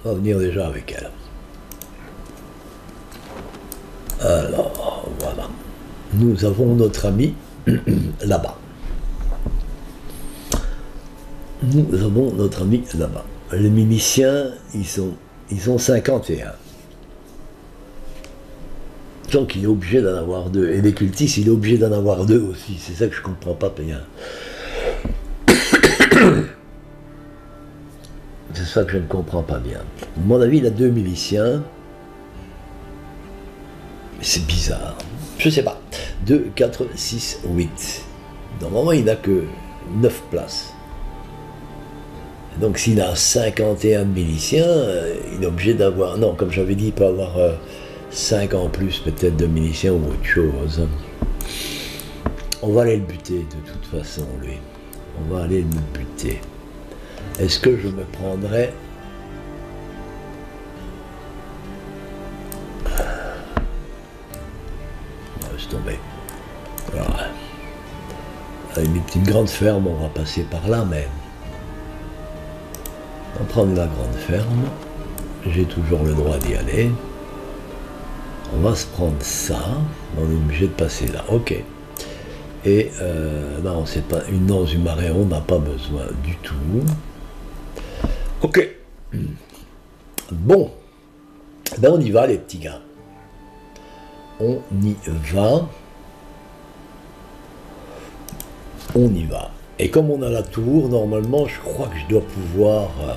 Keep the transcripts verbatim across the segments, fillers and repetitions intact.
On va venir déjà avec elle. Alors, voilà. Nous avons notre ami là-bas. Nous avons notre ami là-bas. Les miliciens, ils sont, ils sont cinquante et un. Donc il est obligé d'en avoir deux. Et les cultistes, il est obligé d'en avoir deux aussi. C'est ça que je ne comprends pas bien. C'est ça que je ne comprends pas bien. À mon avis, il a deux miliciens. Mais c'est bizarre. Je sais pas. deux, quatre, six, huit. Normalement, il n'a que neuf places. Donc s'il a cinquante et un miliciens, euh, il est obligé d'avoir... Non, comme j'avais dit, il peut avoir euh, cinq en plus peut-être de miliciens ou autre chose. On va aller le buter de toute façon, lui. On va aller le buter. Est-ce que je me prendrais... Laisse tomber. Voilà. Avec une petite grande ferme, on va passer par là, mais... On va prendre la grande ferme. J'ai toujours le droit d'y aller. On va se prendre ça. On est obligé de passer là. Ok. Et euh, non, c'est pas une danse du marais, on n'a pas besoin du tout. Ok. Bon. Ben on y va les petits gars. On y va. On y va. Et comme on a la tour, normalement, je crois que je dois pouvoir euh,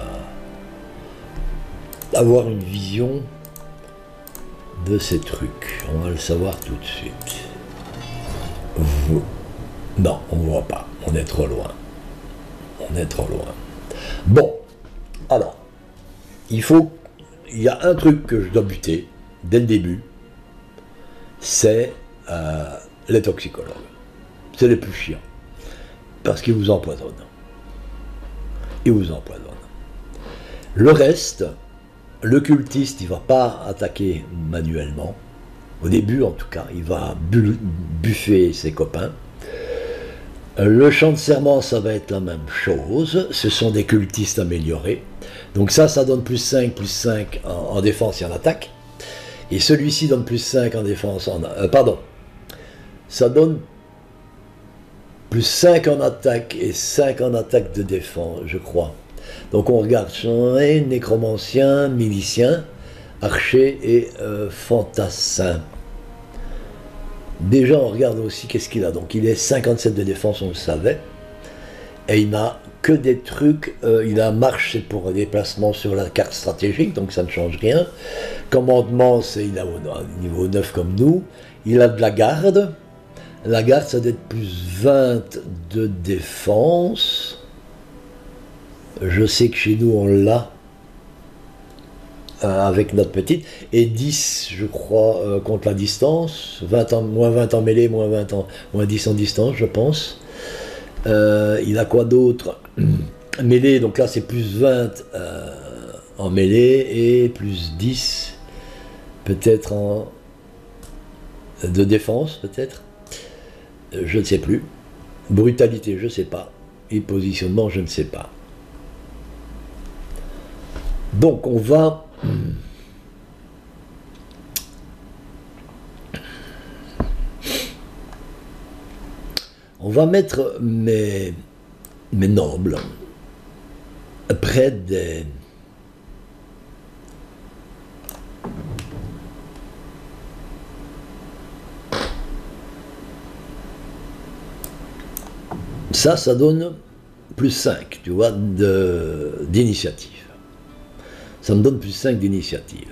avoir une vision de ces trucs. On va le savoir tout de suite. Vous. Non, on ne voit pas. On est trop loin. On est trop loin. Bon. Alors, il faut... Il y a un truc que je dois buter, dès le début, c'est euh, les toxicologues. C'est les plus chiants. Parce qu'ils vous empoisonnent. Ils vous empoisonnent. Le reste, le cultiste, il ne va pas attaquer manuellement. Au début, en tout cas, il va bu buffer ses copains. Le chant de serment, ça va être la même chose. Ce sont des cultistes améliorés. Donc ça, ça donne plus cinq, plus cinq en, en défense et en attaque. Et celui-ci donne plus cinq en défense, en... Euh, pardon. Ça donne plus cinq en attaque et cinq en attaque de défense, je crois. Donc on regarde changer, nécromancien, milicien, archer et euh, fantassin. Déjà on regarde aussi qu'est-ce qu'il a. Donc il est cinquante-sept de défense, on le savait. Et il n'a que des trucs, euh, il a marche, c'est pour déplacement sur la carte stratégique, donc ça ne change rien. Commandement, c'est il a au niveau neuf comme nous. Il a de la garde. La garde, ça doit être plus vingt de défense. Je sais que chez nous, on l'a euh, avec notre petite. Et dix, je crois, euh, contre la distance. vingt en, moins vingt en mêlée, moins, vingt en, moins dix en distance, je pense. Euh, il a quoi d'autre? Mêlée, donc là, c'est plus vingt euh, en mêlée et plus dix, peut-être en de défense, peut-être. Je ne sais plus. Brutalité, je ne sais pas. Et positionnement, je ne sais pas. Donc, on va... On va mettre mes, mes nobles près des... Ça, ça donne plus cinq, tu vois, d'initiative. Ça me donne plus cinq d'initiative.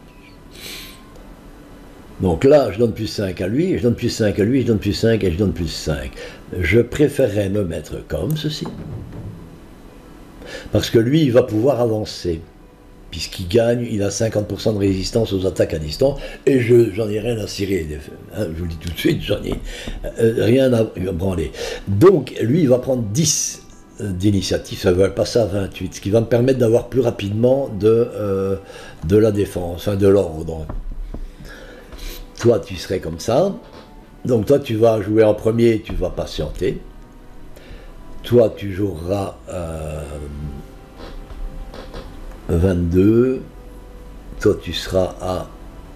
Donc là, je donne plus cinq à lui, je donne plus cinq à lui, je donne plus cinq et je donne plus cinq. Je préférerais me mettre comme ceci. Parce que lui, il va pouvoir avancer. Puisqu'il gagne, il a cinquante pour cent de résistance aux attaques à distance, et je j'en ai rien à cirer, hein, je vous le dis tout de suite, j'en ai euh, rien à branler. Donc, lui, il va prendre dix d'initiative, ça va passer à vingt-huit, ce qui va me permettre d'avoir plus rapidement de, euh, de la défense, enfin de l'ordre. Toi, tu serais comme ça, donc toi, tu vas jouer en premier, tu vas patienter. Toi, tu joueras... Euh, vingt-deux. Toi, tu seras à...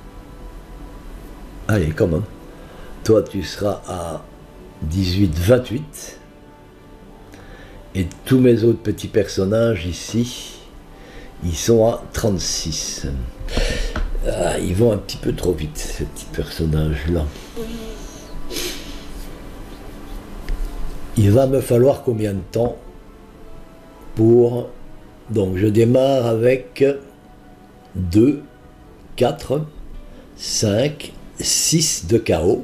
Allez, comment? Toi, tu seras à dix-huit, vingt-huit. Et tous mes autres petits personnages ici, ils sont à trente-six. Ah, ils vont un petit peu trop vite, ces petits personnages-là. Il va me falloir combien de temps pour... Donc, je démarre avec deux, quatre, cinq, six de chaos.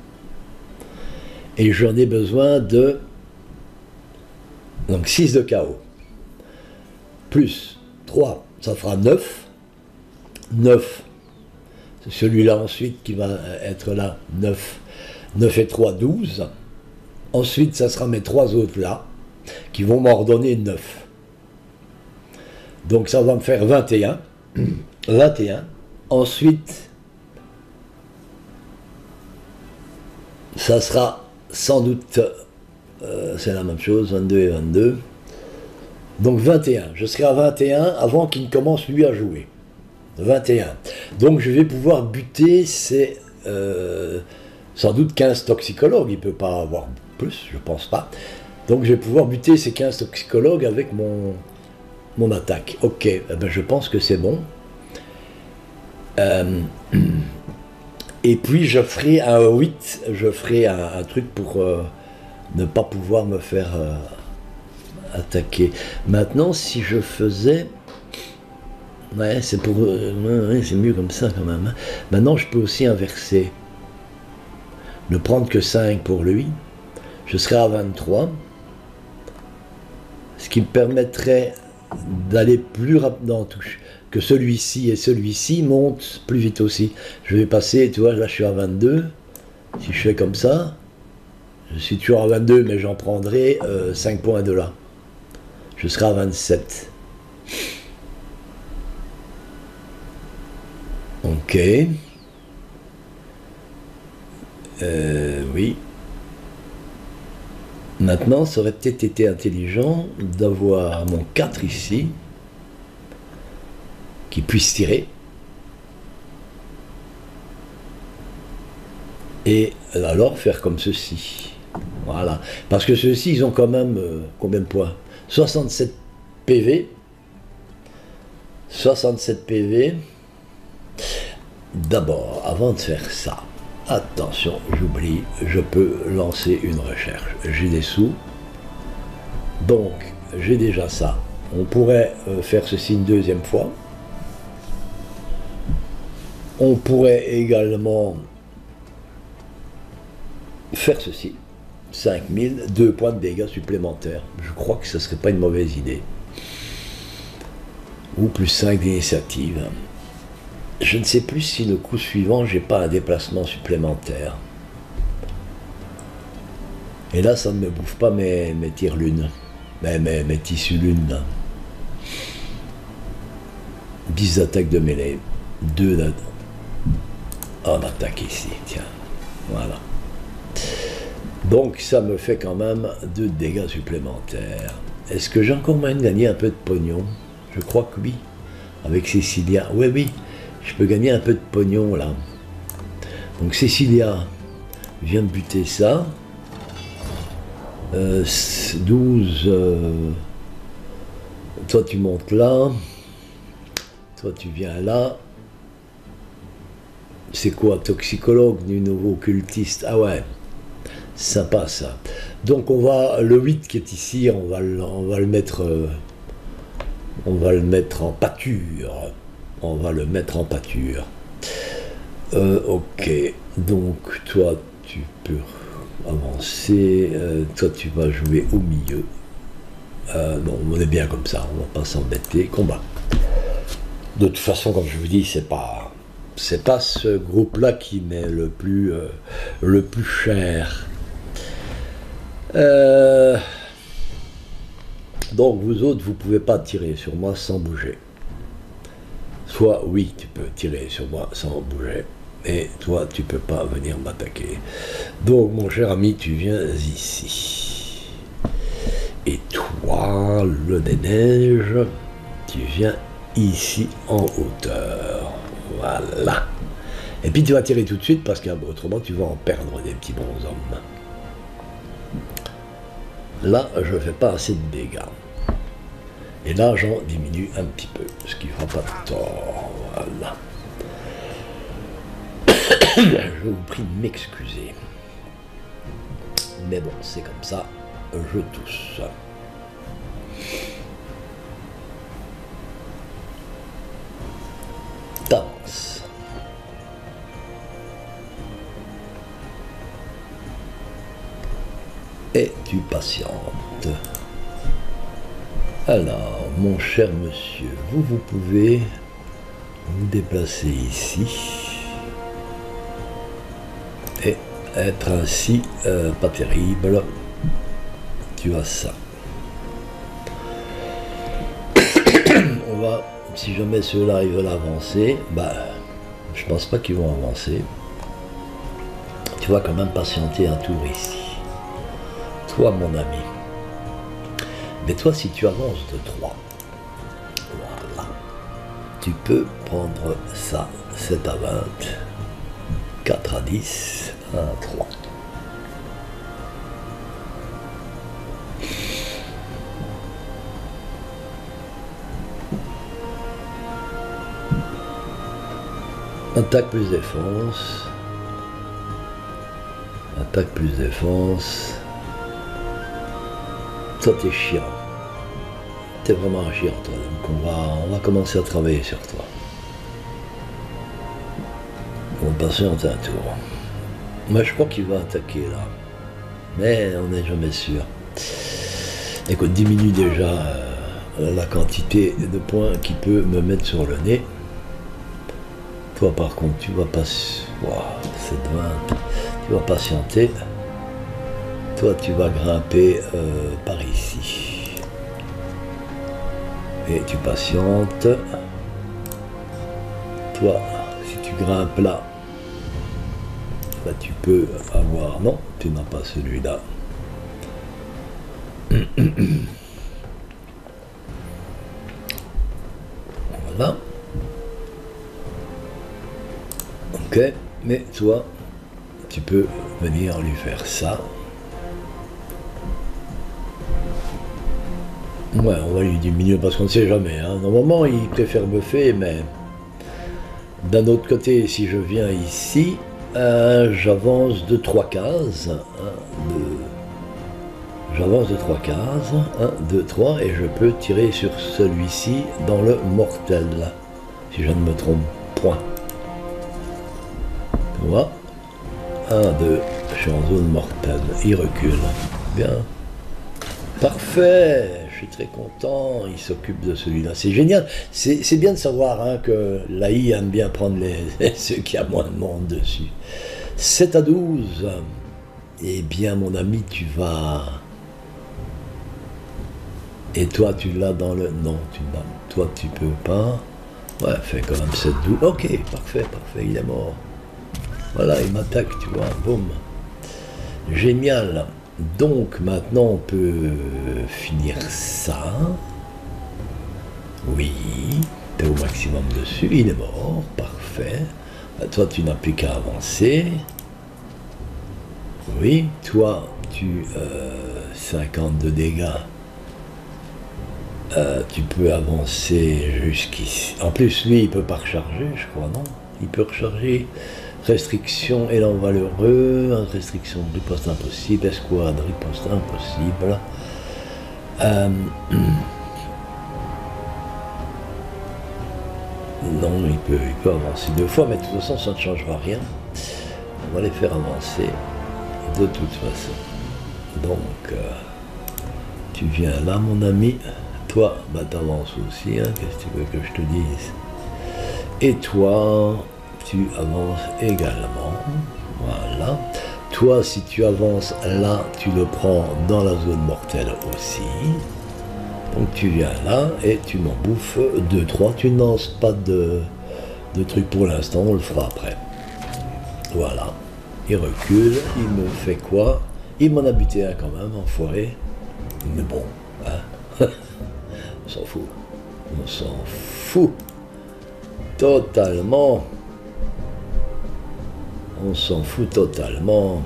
Et j'en ai besoin de... Donc six de chaos. Plus trois, ça fera neuf. neuf. C'est celui-là ensuite qui va être là. neuf. neuf et trois, douze. Ensuite, ça sera mes trois autres là, qui vont m'ordonner neuf. Donc ça va me faire vingt et un. vingt et un. Ensuite, ça sera sans doute, euh, c'est la même chose, vingt-deux et vingt-deux. Donc vingt et un. Je serai à vingt et un avant qu'il ne commence lui à jouer. vingt et un. Donc je vais pouvoir buter ces euh, sans doute quinze toxicologues. Il ne peut pas avoir plus, je pense pas. Donc je vais pouvoir buter ces quinze toxicologues avec mon, mon attaque. Ok, eh ben, je pense que c'est bon. Euh, et puis je ferai un huit, je ferai un, un truc pour euh, ne pas pouvoir me faire euh, attaquer. Maintenant, si je faisais... Ouais, c'est pour... Euh, ouais, c'est mieux comme ça quand même. Maintenant, je peux aussi inverser. Ne prendre que cinq pour lui. Je serai à vingt-trois. Ce qui me permettrait d'aller plus rapidement en touche. Que celui-ci et celui-ci montent plus vite aussi. Je vais passer, tu vois, là je suis à vingt-deux. Si je fais comme ça, je suis toujours à vingt-deux, mais j'en prendrai euh, cinq points de là. Je serai à vingt-sept. Ok. Euh, oui. Maintenant, ça aurait peut-être été intelligent d'avoir mon quatre ici, qui puisse tirer. Et alors faire comme ceci. Voilà. Parce que ceux-ci, ils ont quand même euh, combien de points? soixante-sept P V. soixante-sept P V. D'abord, avant de faire ça, attention, j'oublie, je peux lancer une recherche. J'ai des sous. Donc, j'ai déjà ça. On pourrait euh, faire ceci une deuxième fois. On pourrait également faire ceci. cinq mille, deux points de dégâts supplémentaires. Je crois que ce ne serait pas une mauvaise idée. Ou plus cinq d'initiative. Je ne sais plus si le coup suivant, j'ai pas un déplacement supplémentaire. Et là, ça ne me bouffe pas mes, mes tire-lunes. Mes, mes, mes tissus-lunes. dix d'attaque de mêlée. deux d'attaque. En attaque ici, tiens. Voilà. Donc, ça me fait quand même deux dégâts supplémentaires. Est-ce que j'ai encore moyen de gagner un peu de pognon? Je crois que oui. Avec Cécilia. Oui, oui. Je peux gagner un peu de pognon là. Donc Cécilia vient de buter ça. Euh, douze. Euh, toi tu montes là. Toi tu viens là. C'est quoi? Toxicologue du nouveau occultiste. Ah ouais. Sympa ça. Donc on va. Le huit qui est ici, on va le, on va le mettre. Euh, on va le mettre en pâture. On va le mettre en pâture. Euh, ok, donc toi tu peux avancer, euh, toi tu vas jouer au milieu. Euh, non, on est bien comme ça, on va pas s'embêter. Combat. De toute façon, comme je vous dis, c'est pas, c'est pas ce groupe-là qui m'est le plus, euh, le plus cher. Euh, donc vous autres, vous pouvez pas tirer sur moi sans bouger. Soit oui, tu peux tirer sur moi sans bouger, et toi, tu peux pas venir m'attaquer. Donc, mon cher ami, tu viens ici. Et toi, le des neiges, tu viens ici en hauteur. Voilà. Et puis tu vas tirer tout de suite parce qu'autrement tu vas en perdre des petits bonshommes. Là, je ne fais pas assez de dégâts. Et là, j'en diminue un petit peu, ce qui ne fera pas de tort. Voilà. Je vous prie de m'excuser. Mais bon, c'est comme ça, je tousse. T'avances. Et tu patientes. Alors, mon cher monsieur, vous, vous pouvez vous déplacer ici et être ainsi, euh, pas terrible. Tu as ça. On va, si jamais ceux-là ils veulent avancer, bah, je pense pas qu'ils vont avancer. Tu vas quand même patienter un tour ici. Toi, mon ami. Mais toi, si tu avances de trois, voilà, tu peux prendre ça, sept à vingt, quatre à dix, un à trois. Attaque plus défense. Attaque plus défense. Ça, t'es chiant. T'es vraiment un chiant, toi. Donc on va, on va commencer à travailler sur toi. On va passer en un tour. Moi, je crois qu'il va attaquer là. Mais on n'est jamais sûr. Écoute, diminue déjà euh, la quantité de points qu'il peut me mettre sur le nez. Toi, par contre, tu vas pas... Wow, c'est vingt. Tu vas patienter. Toi, tu vas grimper euh, par ici. Et tu patientes. Toi, si tu grimpes là, bah, tu peux avoir... Non, tu n'as pas celui-là. Voilà. Ok, mais toi, tu peux venir lui faire ça. Ouais, on va lui diminuer parce qu'on ne sait jamais. Hein. Normalement, il préfère buffer, mais d'un autre côté, si je viens ici, euh, j'avance de trois cases. un, deux, j'avance de trois cases. un, deux, trois, et je peux tirer sur celui-ci dans le mortel. Si je ne me trompe point. Tu vois, un, deux, je suis en zone mortelle. Il recule. Bien. Parfait. Je suis très content, il s'occupe de celui-là. C'est génial. C'est bien de savoir hein, que l'A I aime bien prendre les, ceux qui a moins de monde dessus. sept à douze. Eh bien, mon ami, tu vas... Et toi, tu l'as dans le... Non, tu l'as. Toi, tu peux pas. Ouais, fais quand même sept douze. Ok, parfait, parfait, il est mort. Voilà, il m'attaque, tu vois. Boum. Génial. Donc maintenant on peut finir ça. Oui, t'es au maximum dessus, il est mort, parfait. Toi tu n'as plus qu'à avancer. Oui, toi tu euh, cinquante de dégâts. Euh, tu peux avancer jusqu'ici. En plus lui il peut pas recharger, je crois, non? Il peut recharger. Restriction, élan valeureux, restriction de riposte impossible, escouade, riposte impossible. Euh, non, il peut, il peut avancer deux fois, mais de toute façon, ça ne changera rien. On va les faire avancer de toute façon. Donc, euh, tu viens là, mon ami. Toi, bah, t'avances aussi, hein, qu'est-ce que tu veux que je te dise? Et toi... tu avances également, voilà. Toi, si tu avances là, tu le prends dans la zone mortelle aussi. Donc tu viens là et tu m'en bouffes deux, trois. Tu ne lances pas de, de trucs pour l'instant, on le fera après. Voilà. Il recule, il me fait quoi? Il m'en a buté un quand même, enfoiré. Mais bon, hein. On s'en fout. On s'en fout. Totalement. On s'en fout totalement.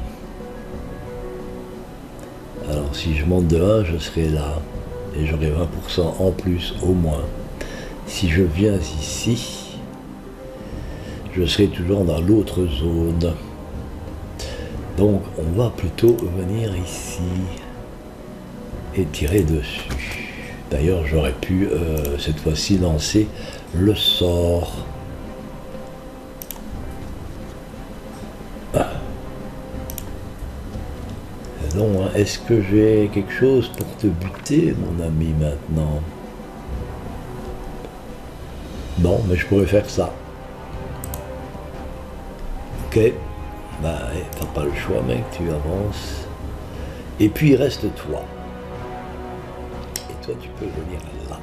Alors si je monte de un, je serai là. Et j'aurai vingt pour cent en plus au moins. Si je viens ici, je serai toujours dans l'autre zone. Donc on va plutôt venir ici et tirer dessus. D'ailleurs j'aurais pu euh, cette fois-ci lancer le sort. Ah. Non, hein. Est-ce que j'ai quelque chose pour te buter, mon ami, maintenant? Non, mais je pourrais faire ça. Ok. Bah, t'as pas le choix, mec, tu avances. Et puis, il reste toi. Et toi, tu peux venir là.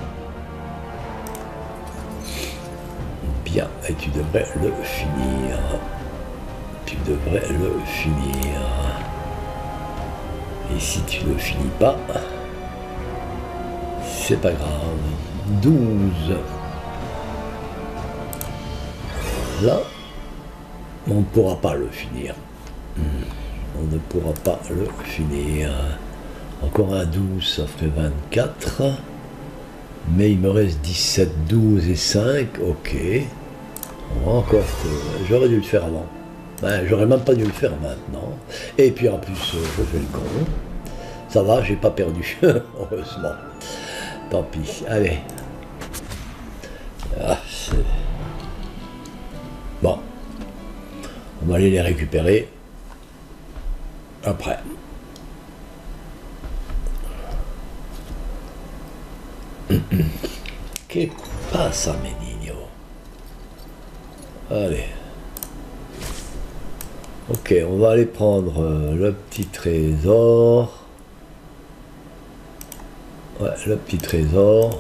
Bien, et tu devrais le finir. Tu devrais le finir. Et si tu ne le finis pas, c'est pas grave. douze. Là, on ne pourra pas le finir. On ne pourra pas le finir. Encore un douze, ça ferait vingt-quatre. Mais il me reste dix-sept, douze et cinq. Ok. On va encore. J'aurais dû le faire avant. Ben, j'aurais même pas dû le faire maintenant. Et puis en plus, je fais le con. Ça va, j'ai pas perdu. Heureusement. Tant pis. Allez. Ah, bon. On va aller les récupérer après. Que passa, menino? Allez. Ok, on va aller prendre euh, le petit trésor. Ouais, le petit trésor.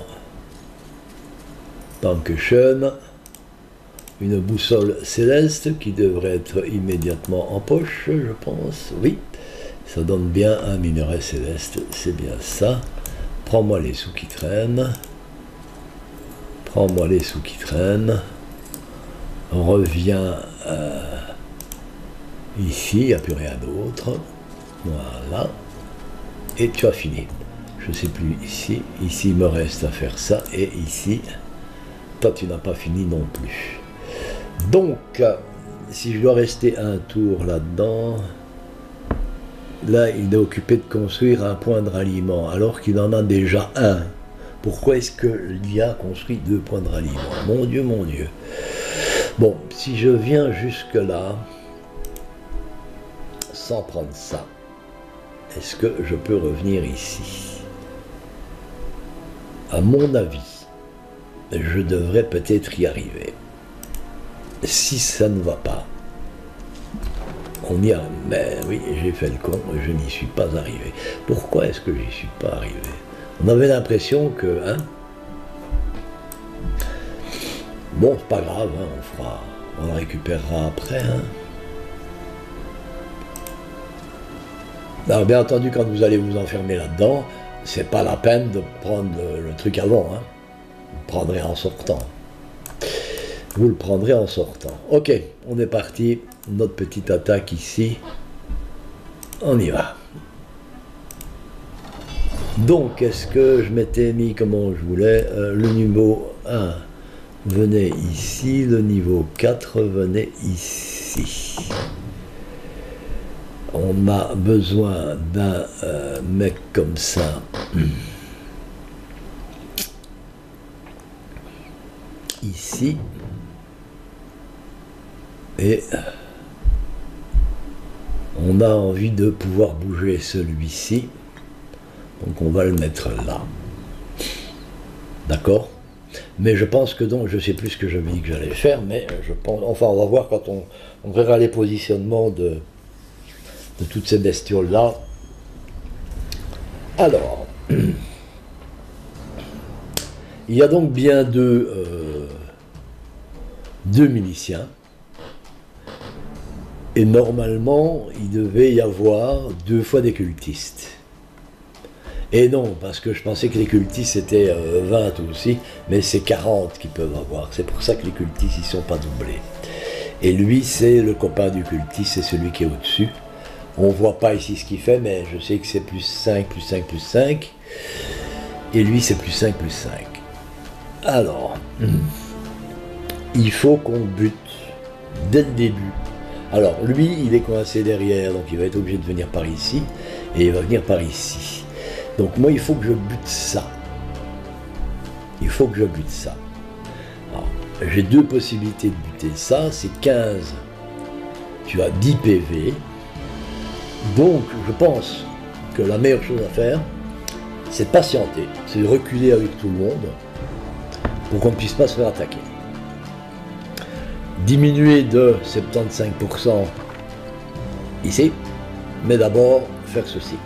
Dankeschön. Une boussole céleste qui devrait être immédiatement en poche, je pense. Oui, ça donne bien un minerai céleste, c'est bien ça. Prends-moi les sous qui traînent. Prends-moi les sous qui traînent. On revient euh, ici, il n'y a plus rien d'autre. Voilà. Et tu as fini. Je ne sais plus ici. Ici, il me reste à faire ça. Et ici, toi, tu n'as pas fini non plus. Donc, si je dois rester un tour là-dedans, là, il est occupé de construire un point de ralliement, alors qu'il en a déjà un. Pourquoi est-ce que l'I A construit deux points de ralliement? Mon Dieu, mon Dieu. Bon, si je viens jusque-là, sans prendre ça, est-ce que je peux revenir ici? À mon avis, je devrais peut-être y arriver. Si ça ne va pas, on y arrive. Mais oui, j'ai fait le con, je n'y suis pas arrivé. Pourquoi est-ce que j'y suis pas arrivé? On avait l'impression que, hein, bon, c'est pas grave, hein, on fera, on la récupérera après, hein. Alors, bien entendu, quand vous allez vous enfermer là-dedans, c'est pas la peine de prendre le, le truc avant, hein. Vous le prendrez en sortant. Vous le prendrez en sortant. Ok, on est parti. Notre petite attaque ici. On y va. Donc, est-ce que je m'étais mis comment je voulais? euh, Le niveau un venait ici. Le niveau quatre venait ici. On a besoin d'un euh, mec comme ça. Ici. Et on a envie de pouvoir bouger celui-ci. Donc on va le mettre là. D'accord? Mais je pense que donc, je sais plus ce que j'avais dit que j'allais faire, mais je pense, enfin on va voir quand on, on verra les positionnements de, de toutes ces bestioles-là. Alors, il y a donc bien deux, euh, deux miliciens. Et normalement, il devait y avoir deux fois des cultistes. Et non, parce que je pensais que les cultistes c'était euh, vingt aussi, mais c'est quarante qu'ils peuvent avoir. C'est pour ça que les cultistes ils sont pas doublés. Et lui c'est le copain du cultiste, c'est celui qui est au-dessus. On voit pas ici ce qu'il fait, mais je sais que c'est plus cinq, plus cinq, plus cinq. Et lui c'est plus cinq, plus cinq. Alors, il faut qu'on bute dès le début. Alors lui il est coincé derrière, donc il va être obligé de venir par ici, et il va venir par ici. Donc moi il faut que je bute ça. Il faut que je bute ça. J'ai deux possibilités de buter ça, c'est quinze. Tu as dix P V. Donc je pense que la meilleure chose à faire, c'est de patienter, c'est de reculer avec tout le monde pour qu'on ne puisse pas se faire attaquer. Diminuer de soixante-quinze pour cent ici, mais d'abord faire ceci.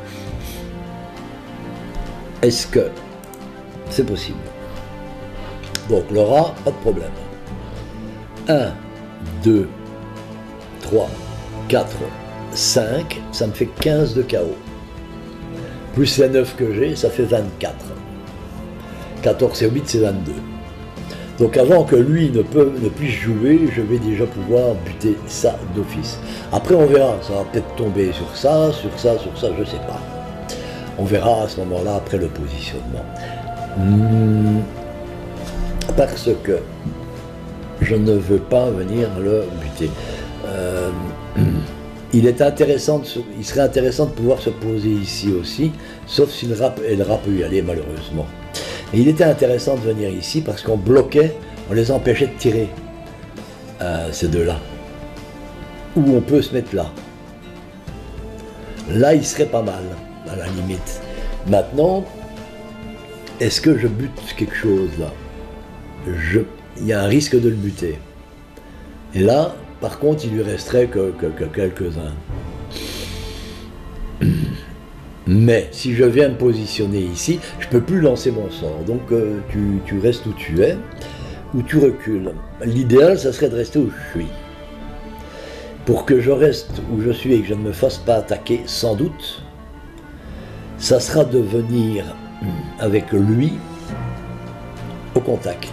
Est-ce que c'est possible? Donc le rat, pas de problème. un, deux, trois, quatre, cinq, ça me fait quinze de K O. Plus les neuf que j'ai, ça fait vingt-quatre. quatorze et huit, c'est vingt-deux. Donc avant que lui ne, peut, ne puisse jouer, je vais déjà pouvoir buter ça d'office. Après on verra, ça va peut-être tomber sur ça, sur ça, sur ça, je sais pas. On verra à ce moment-là après le positionnement. Hmm, parce que je ne veux pas venir le buter. Euh, il est intéressant, de se, il serait intéressant de pouvoir se poser ici aussi, sauf si le rat, et le rat peut y aller malheureusement. Et il était intéressant de venir ici parce qu'on bloquait, on les empêchait de tirer, euh, ces deux-là. Ou on peut se mettre là. Là, il serait pas mal, à la limite. Maintenant, est-ce que je bute quelque chose là? je, Il y a un risque de le buter. Et là, par contre, il lui resterait que, que, que quelques-uns. Mais si je viens me positionner ici, je ne peux plus lancer mon sort. Donc euh, tu, tu restes où tu es, ou tu recules. L'idéal, ça serait de rester où je suis. Pour que je reste où je suis et que je ne me fasse pas attaquer, sans doute, ça sera de venir avec lui au contact.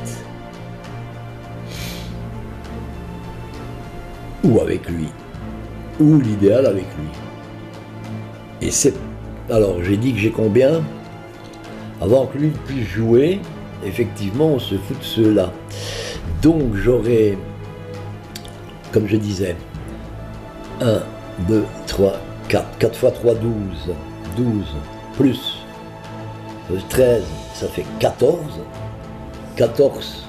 Ou avec lui. Ou l'idéal avec lui. Et c'est... Alors, j'ai dit que j'ai combien? Avant que lui puisse jouer, effectivement, on se fout de ceux-là. Donc, j'aurai, comme je disais, un, deux, trois, quatre. quatre fois trois, douze. douze, plus treize, ça fait quatorze. quatorze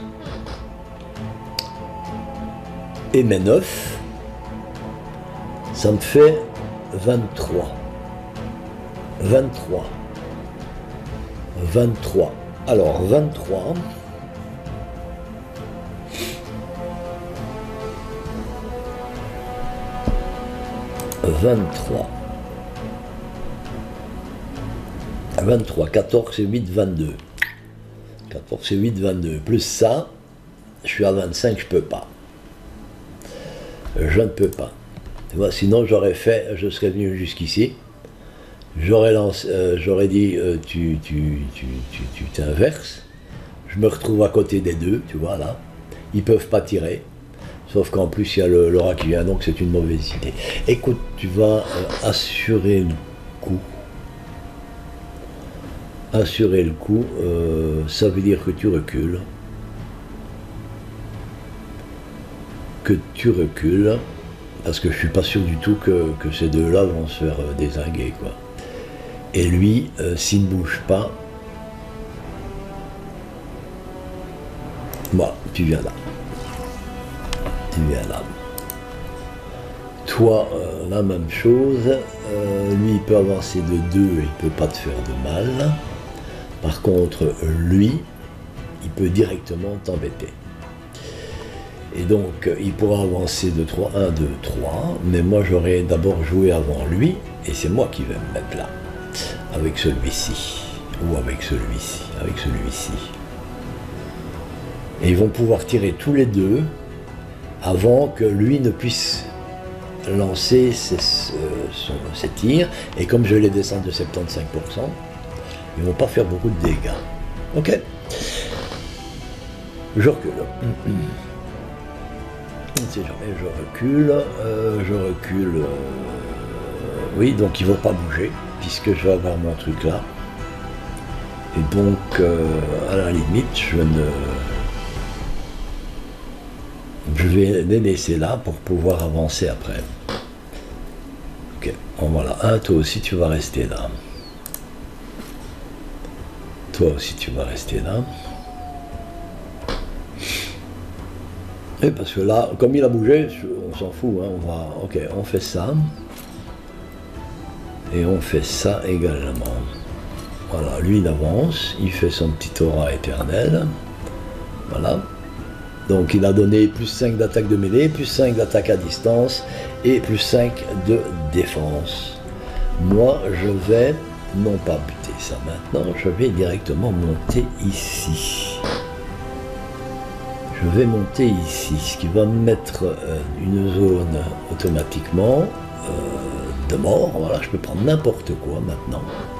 et mes neuf, ça me fait vingt-trois. vingt-trois. vingt-trois. Alors, vingt-trois. vingt-trois. vingt-trois. quatorze et huit, vingt-deux. quatorze et huit, vingt-deux. Plus ça, je suis à vingt-cinq, je peux pas. Je ne peux pas. Tu vois, sinon, j'aurais fait, je serais venu jusqu'ici. J'aurais lancé, euh, j'aurais dit, euh, tu, tu, tu, tu, tu t'inverses, je me retrouve à côté des deux, tu vois, là, ils peuvent pas tirer, sauf qu'en plus, il y a le, le rat qui vient, donc c'est une mauvaise idée. Écoute, tu vas euh, assurer le coup, assurer le coup, euh, ça veut dire que tu recules, que tu recules, parce que je suis pas sûr du tout que, que ces deux-là vont se faire euh, dézinguer, quoi. Et lui, euh, s'il ne bouge pas, bon, tu viens là. Tu viens là. Toi, euh, la même chose. Euh, lui, il peut avancer de deux, il ne peut pas te faire de mal. Par contre, lui, il peut directement t'embêter. Et donc, il pourra avancer de trois, un, deux, trois, mais moi, j'aurais d'abord joué avant lui, et c'est moi qui vais me mettre là. Avec celui-ci, ou avec celui-ci, avec celui-ci. Et ils vont pouvoir tirer tous les deux avant que lui ne puisse lancer ses, euh, son, ses tirs. Et comme je les descends de soixante-quinze pour cent, Ils vont pas faire beaucoup de dégâts. Ok. Je recule. On ne sait jamais, je recule. Euh, je recule. Euh, oui, donc ils vont pas bouger, puisque je vais avoir mon truc là. Et donc, euh, à la limite, je ne... Je vais les laisser là pour pouvoir avancer après. Ok, bon voilà. Ah, toi aussi tu vas rester là. Toi aussi tu vas rester là. Et parce que là, comme il a bougé, on s'en fout, hein, on va. Ok, on fait ça. Et on fait ça également. Voilà, lui il avance, il fait son petit aura éternel. Voilà. Donc il a donné plus cinq d'attaque de mêlée, plus cinq d'attaque à distance et plus cinq de défense. Moi je vais non pas buter ça maintenant, je vais directement monter ici. Je vais monter ici, ce qui va me mettre euh, une zone automatiquement euh, de mort. Voilà, je peux prendre n'importe quoi maintenant.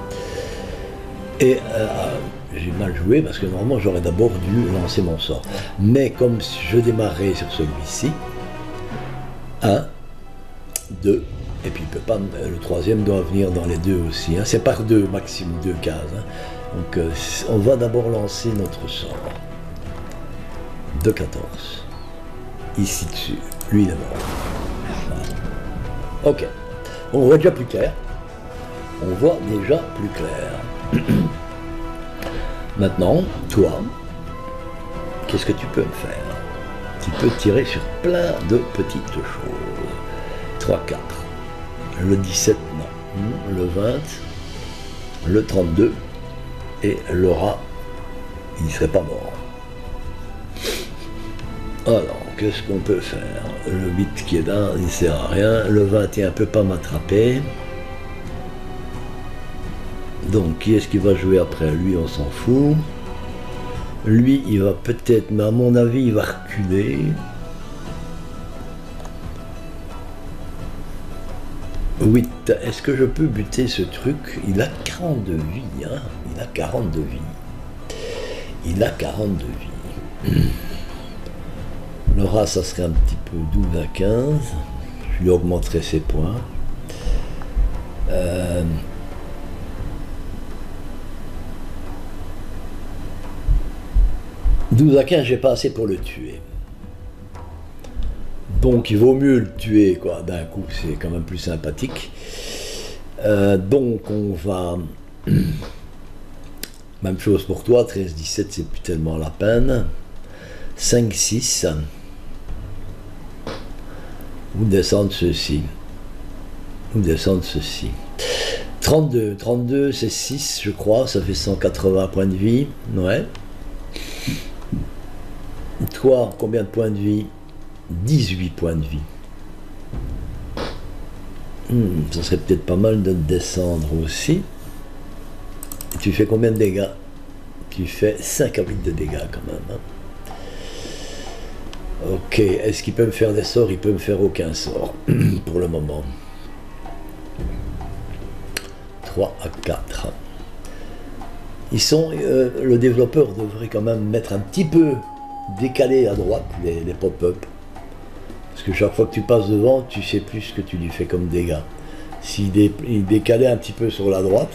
Et euh, j'ai mal joué parce que normalement j'aurais d'abord dû lancer mon sort. Mais comme je démarrais sur celui-ci, un, deux, et puis il peut pas, le troisième doit venir dans les deux aussi. Hein. C'est par deux, maximum deux cases. Hein. Donc euh, on va d'abord lancer notre sort. De quatorze. Ici dessus. Lui il est mort. Voilà. Ok. On voit déjà plus clair. On voit déjà plus clair. Maintenant, toi, qu'est-ce que tu peux me faire? Tu peux tirer sur plein de petites choses. trois, quatre. Le dix-sept, non. Le vingt. Le trente-deux. Et le rat, il ne serait pas mort. Alors, qu'est-ce qu'on peut faire? Le huit qui est là, il ne sert à rien. Le vingt et un ne peut pas m'attraper. Donc, qui est-ce qui va jouer après? Lui, on s'en fout. Lui, il va peut-être, mais à mon avis, il va reculer. huit. Est-ce que je peux buter ce truc? Il a quarante de vie, hein? Il a quarante de vie. Il a quarante de vie. Le rat, ça serait un petit peu douze à quinze. Je lui augmenterai ses points. Euh... douze à quinze, j'ai pas assez pour le tuer. Donc il vaut mieux le tuer quoi d'un coup, c'est quand même plus sympathique. Euh, donc on va... Même chose pour toi, treize dix-sept, c'est plus tellement la peine. cinq six. Ou descendre ceci. Ou descendre ceci. trente-deux. trente-deux, c'est six, je crois. Ça fait cent quatre-vingts points de vie. Ouais. Toi, combien de points de vie? dix-huit points de vie. Hmm, ça serait peut-être pas mal de descendre aussi. Et tu fais combien de dégâts? Tu fais cinq à huit de dégâts quand même. Hein. Ok, est-ce qu'il peut me faire des sorts? Il peut me faire aucun sort pour le moment. trois à quatre. Ils sont, euh, le développeur devrait quand même mettre un petit peu décalé à droite les, les pop-up. Parce que chaque fois que tu passes devant, tu sais plus ce que tu lui fais comme dégâts. S'il dé, décalait un petit peu sur la droite,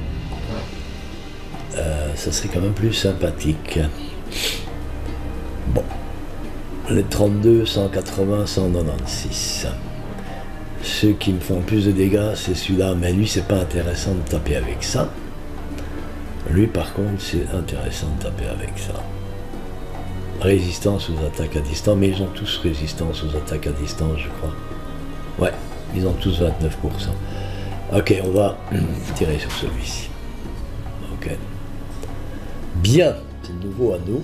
euh, ça serait quand même plus sympathique. Bon. Les trente-deux, cent quatre-vingts, cent quatre-vingt-seize. Ceux qui me font plus de dégâts, c'est celui-là. Mais lui, c'est pas intéressant de taper avec ça. Lui, par contre, c'est intéressant de taper avec ça. Résistance aux attaques à distance. Mais ils ont tous résistance aux attaques à distance, je crois. Ouais, ils ont tous vingt-neuf pour cent. Ok, on va tirer sur celui-ci. Ok. Bien, c'est de nouveau à nous.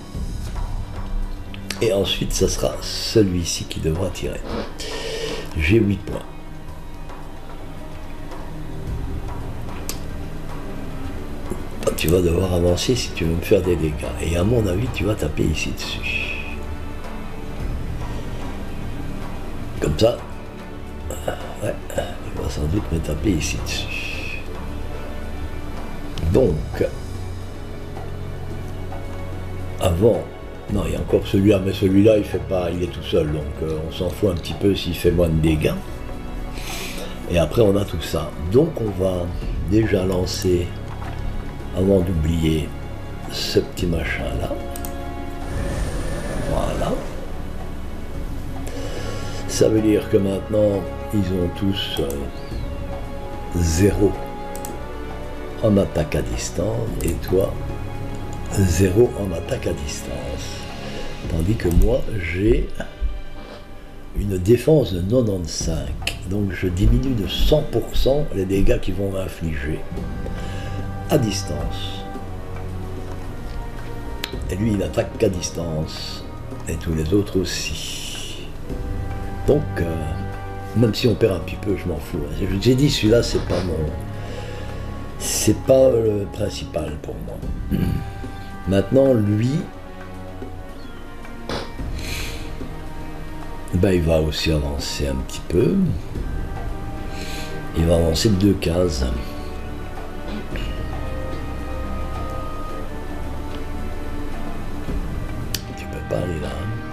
Et ensuite, ça sera celui-ci qui devra tirer. J'ai huit points. Tu vas devoir avancer si tu veux me faire des dégâts. Et à mon avis, tu vas taper ici dessus. Comme ça. Ouais, il va sans doute me taper ici dessus. Donc, avant, non, il y a encore celui-là, mais celui-là, il fait pas, il est tout seul, donc euh, on s'en fout un petit peu s'il fait moins de dégâts. Et après, on a tout ça. Donc, on va déjà lancer, avant d'oublier, ce petit machin-là. Voilà. Ça veut dire que maintenant, ils ont tous euh, zéro en attaque à distance, et toi, zéro en attaque à distance. Tandis que moi, j'ai une défense de quatre-vingt-quinze. Donc je diminue de cent pour cent les dégâts qu'ils vont m'infliger à distance. Et lui, il n'attaque qu'à distance. Et tous les autres aussi. Donc, euh, même si on perd un petit peu, je m'en fous. J'ai dit, celui-là, c'est pas mon... C'est pas le principal pour moi. Maintenant, lui... Ben, il va aussi avancer un petit peu. Il va avancer de deux cases. Tu peux pas aller là.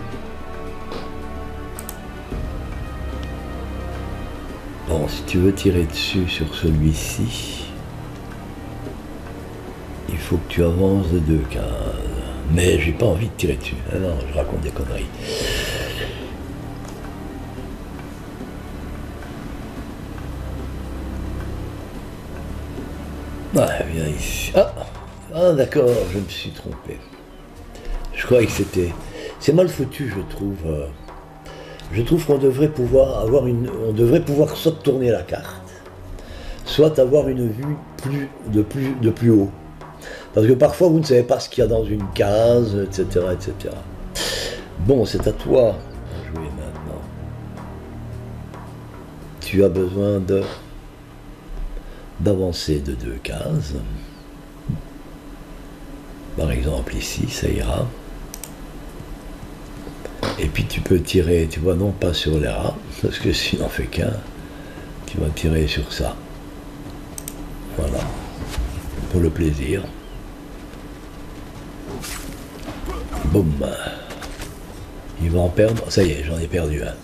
Bon, si tu veux tirer dessus sur celui-ci, il faut que tu avances de deux cases. Mais j'ai pas envie de tirer dessus. Ah non, je raconte des conneries. Ah, viens ici. Ah, ah d'accord, je me suis trompé. Je croyais que c'était... C'est mal foutu, je trouve. Je trouve qu'on devrait pouvoir avoir une... On devrait pouvoir soit tourner la carte, soit avoir une vue plus de plus de plus haut. Parce que parfois vous ne savez pas ce qu'il y a dans une case, et cetera, et cetera. Bon, c'est à toi de jouer maintenant. Tu as besoin de... d'avancer de deux cases. Par exemple ici, ça ira. Et puis tu peux tirer, tu vois, non pas sur les rats, parce que s'il n'en fait qu'un, tu vas tirer sur ça. Voilà. Pour le plaisir. Boum. Il va en perdre. Ça y est, j'en ai perdu un.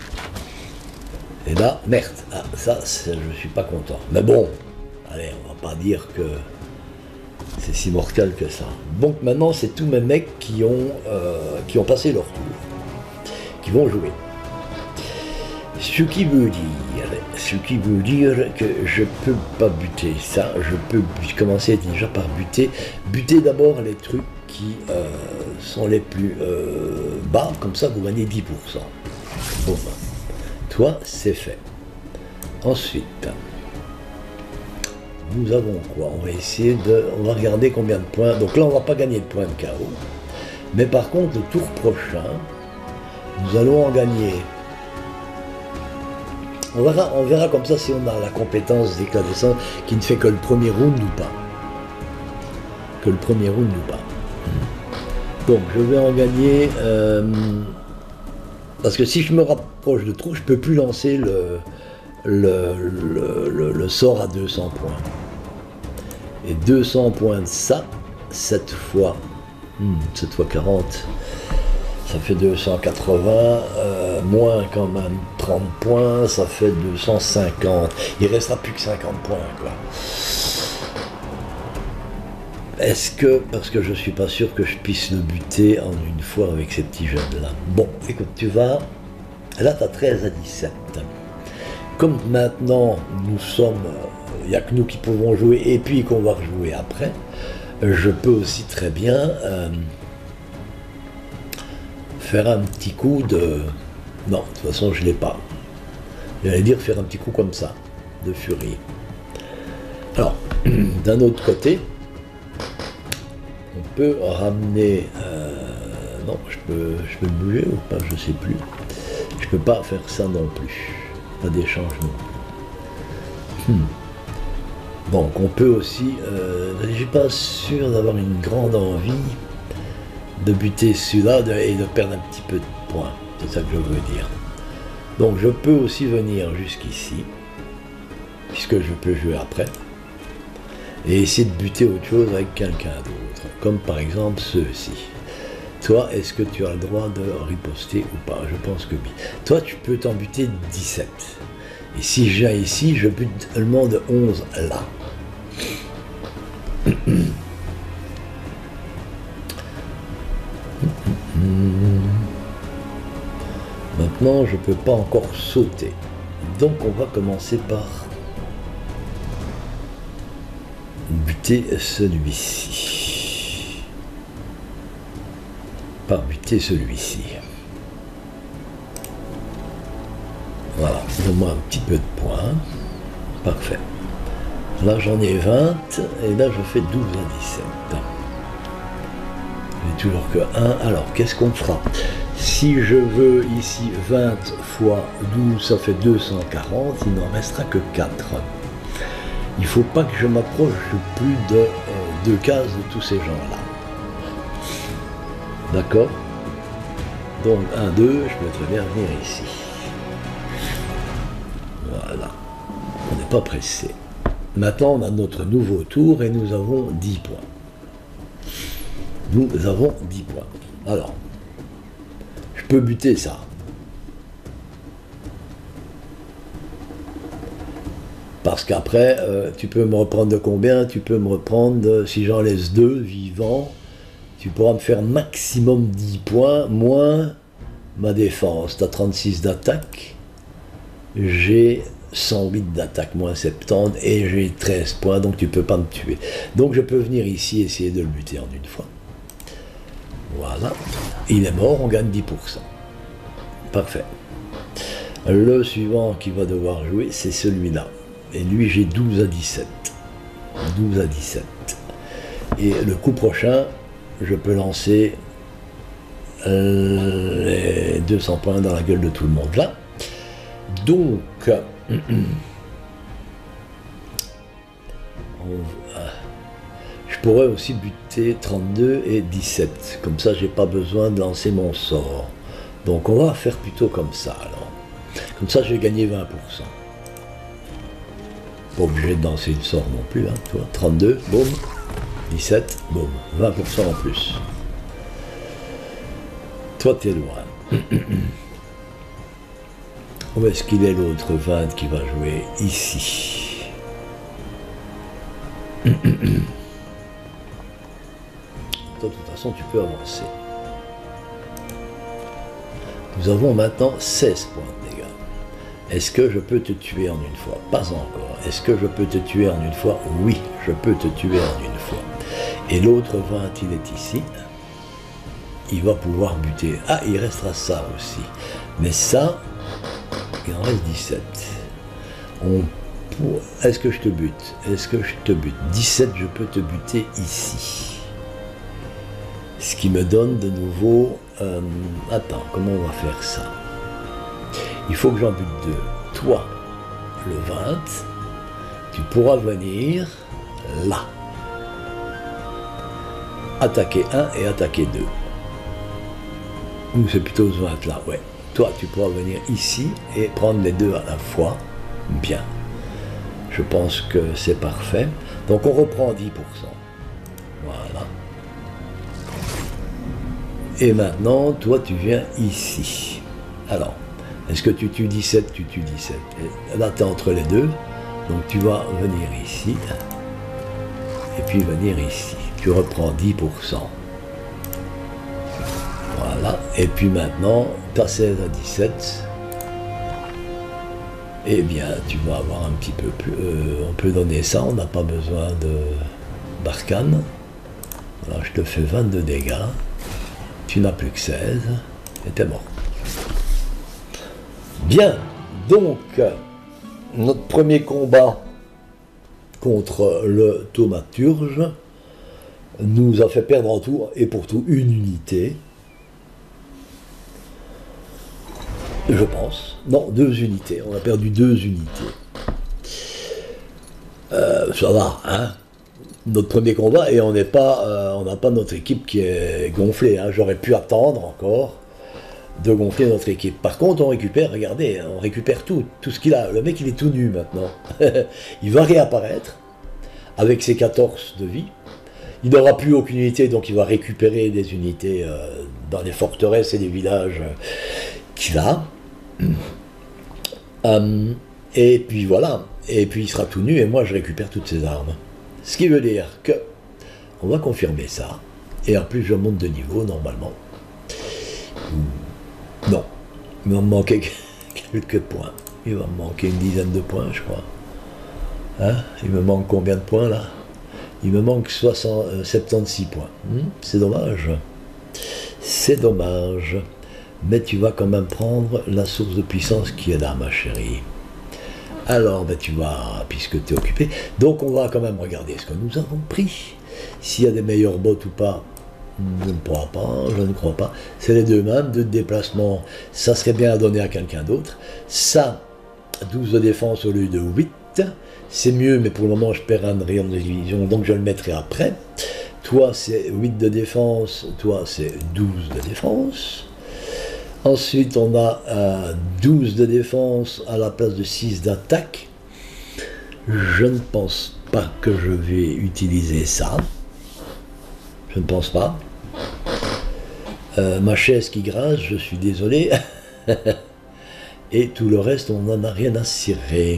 Et là, merde. Ah, ça, je suis pas content. Mais bon, allez, on va pas dire que c'est si mortel que ça. Donc maintenant, c'est tous mes mecs qui ont, euh, qui ont passé leur tour, qui vont jouer. Ce qui veut dire, ce qui veut dire que je peux pas buter ça. Je peux commencer déjà par buter. Buter d'abord les trucs qui euh, sont les plus euh, bas, comme ça vous gagnez dix pour cent. Bon, toi, c'est fait. Ensuite, nous avons quoi? On va essayer de... On va regarder combien de points. Donc là, on ne va pas gagner de points de K O. Mais par contre, le tour prochain, nous allons en gagner. On verra, on verra comme ça si on a la compétence d'éclat de sang qui ne fait que le premier round ou pas. Que le premier round ou pas. Donc, je vais en gagner... Euh, parce que si je me rapproche de trop, je ne peux plus lancer le... Le, le, le, le sort à deux cents points. Et deux cents points de ça, sept fois, hmm, sept fois quarante, ça fait deux cent quatre-vingts, euh, moins quand même trente points, ça fait deux cent cinquante. Il restera plus que cinquante points, quoi. Est-ce que, parce que je suis pas sûr que je puisse le buter en une fois avec ces petits jeunes-là. Bon, écoute, tu vas... Là, tu as treize à dix-sept. Comme maintenant, nous sommes, il n'y a que nous qui pouvons jouer, et puis qu'on va rejouer après, je peux aussi très bien euh, faire un petit coup de... Non, de toute façon, je ne l'ai pas. J'allais dire faire un petit coup comme ça, de furie. Alors, d'un autre côté, on peut ramener... Euh, non, je peux, je peux bouger ou pas, je ne sais plus. Je ne peux pas faire ça non plus. Pas d'échange non plus. Hmm. Donc on peut aussi, euh, je ne suis pas sûr d'avoir une grande envie de buter celui-là et de perdre un petit peu de points, c'est ça que je veux dire. Donc je peux aussi venir jusqu'ici, puisque je peux jouer après, et essayer de buter autre chose avec quelqu'un d'autre, comme par exemple ceux-ci. Toi, est-ce que tu as le droit de riposter ou pas? Je pense que oui. Toi, tu peux t'en buter dix-sept. Et si j'ai ici, je bute seulement de onze là. Maintenant, je ne peux pas encore sauter. Donc, on va commencer par buter celui-ci. Par buter celui-ci. Voilà, donne-moi un petit peu de points. Parfait. Là, j'en ai vingt, et là, je fais douze à dix-sept. J'ai toujours que un. Alors, qu'est-ce qu'on fera? Si je veux ici vingt fois douze, ça fait deux cent quarante, il n'en restera que quatre. Il ne faut pas que je m'approche plus de euh, deux cases de tous ces gens-là. D'accord? Donc, un, deux, je peux très bien venir ici. Voilà. On n'est pas pressé. Maintenant, on a notre nouveau tour et nous avons dix points. Nous avons dix points. Alors, je peux buter ça. Parce qu'après, euh, tu peux me reprendre de combien? Tu peux me reprendre, de, si j'en laisse deux vivants, tu pourras me faire maximum dix points, moins ma défense. Tu as trente-six d'attaque, j'ai cent huit d'attaque, moins soixante-dix, et j'ai treize points, donc tu ne peux pas me tuer. Donc je peux venir ici essayer de le buter en une fois. Voilà, il est mort, on gagne dix pour cent. Parfait. Le suivant qui va devoir jouer, c'est celui-là. Et lui, j'ai douze à dix-sept. douze à dix-sept. Et le coup prochain, je peux lancer les deux cents points dans la gueule de tout le monde là. Donc, je pourrais aussi buter trente-deux et dix-sept. Comme ça, j'ai pas besoin de lancer mon sort. Donc, on va faire plutôt comme ça alors. Comme ça, j'ai gagné vingt pour cent. Pas obligé de lancer le sort non plus, hein, toi. trente-deux, boum. dix-sept, boum. vingt pour cent en plus. Toi, t'es loin. Où est-ce qu'il est l'autre vingt qui va jouer? Ici. De toute façon, tu peux avancer. Nous avons maintenant seize points de dégâts. Est-ce que je peux te tuer en une fois? Pas encore. Est-ce que je peux te tuer en une fois? Oui, je peux te tuer en une fois. Et l'autre vingt, il est ici. Il va pouvoir buter. Ah, il restera ça aussi. Mais ça, il en reste dix-sept. On... Est-ce que je te bute? Est-ce que je te bute? dix-sept, je peux te buter ici. Ce qui me donne de nouveau... Euh, attends, comment on va faire ça? Il faut que j'en bute deux. Toi, le vingt, tu pourras venir là. Attaquer un et attaquer deux. Ou c'est plutôt ce vingt là, ouais. Toi, tu pourras venir ici et prendre les deux à la fois. Bien. Je pense que c'est parfait. Donc on reprend dix pour cent. Voilà. Et maintenant, toi, tu viens ici. Alors, est-ce que tu tues dix-sept? Tu tues dix-sept. Et là, tu es entre les deux. Donc tu vas venir ici. Et puis venir ici. Tu reprends dix pour cent. Voilà. Et puis maintenant, tu as seize à dix-sept. Eh bien, tu vas avoir un petit peu plus... Euh, on peut donner ça, on n'a pas besoin de d'arcane. Alors, je te fais vingt-deux dégâts. Tu n'as plus que seize. Et t'es mort. Bien. Donc, notre premier combat contre le thaumaturge nous a fait perdre en tout et pour tout une unité. Je pense. Non, deux unités. On a perdu deux unités. Euh, ça va, hein. Notre premier combat, et on n'est pas, euh, on n'a pas notre équipe qui est gonflée. Hein. J'aurais pu attendre encore de gonfler notre équipe. Par contre, on récupère, regardez, on récupère tout, tout ce qu'il a. Le mec, il est tout nu maintenant. Il va réapparaître avec ses quatorze de vie. Il n'aura plus aucune unité, donc il va récupérer des unités euh, dans les forteresses et les villages euh, qu'il a. Euh, et puis voilà, et puis il sera tout nu, et moi je récupère toutes ses armes. Ce qui veut dire que on va confirmer ça, et en plus je monte de niveau normalement. Non, il va me manquer quelques points. Il va me manquer une dizaine de points, je crois. Hein? Il me manque combien de points là? Il me manque soixante, euh, soixante-seize points. Hmm, c'est dommage. C'est dommage. Mais tu vas quand même prendre la source de puissance qui est là, ma chérie. Alors, ben, tu vas, puisque tu es occupé. Donc, on va quand même regarder ce que nous avons pris. S'il y a des meilleurs bots ou pas, je ne crois pas, je ne crois pas. C'est les deux mêmes, deux de déplacement. Ça serait bien à donner à quelqu'un d'autre. Ça, douze de défense au lieu de huit. C'est mieux, mais pour le moment, je perds un rayon de division, donc je le mettrai après. Toi, c'est huit de défense, toi, c'est douze de défense. Ensuite, on a euh, douze de défense à la place de six d'attaque. Je ne pense pas que je vais utiliser ça. Je ne pense pas. Euh, ma chaise qui grince, je suis désolé. Et tout le reste, on n'en a rien à cirer.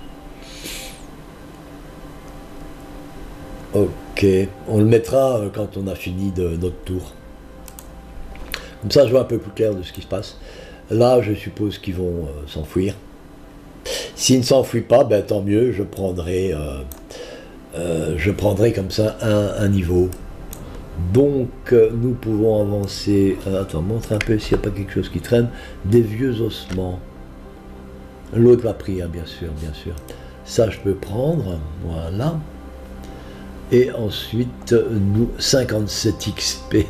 Ok, on le mettra quand on a fini de notre tour. Comme ça, je vois un peu plus clair de ce qui se passe. Là, je suppose qu'ils vont euh, s'enfuir. S'ils ne s'enfuient pas, ben, tant mieux, je prendrai, euh, euh, je prendrai comme ça un, un niveau. Donc, euh, nous pouvons avancer. Euh, attends, montre un peu s'il n'y a pas quelque chose qui traîne. Des vieux ossements. L'autre l'a pris, hein, bien sûr, bien sûr. Ça, je peux prendre. Voilà. Et ensuite, nous, cinquante-sept X P.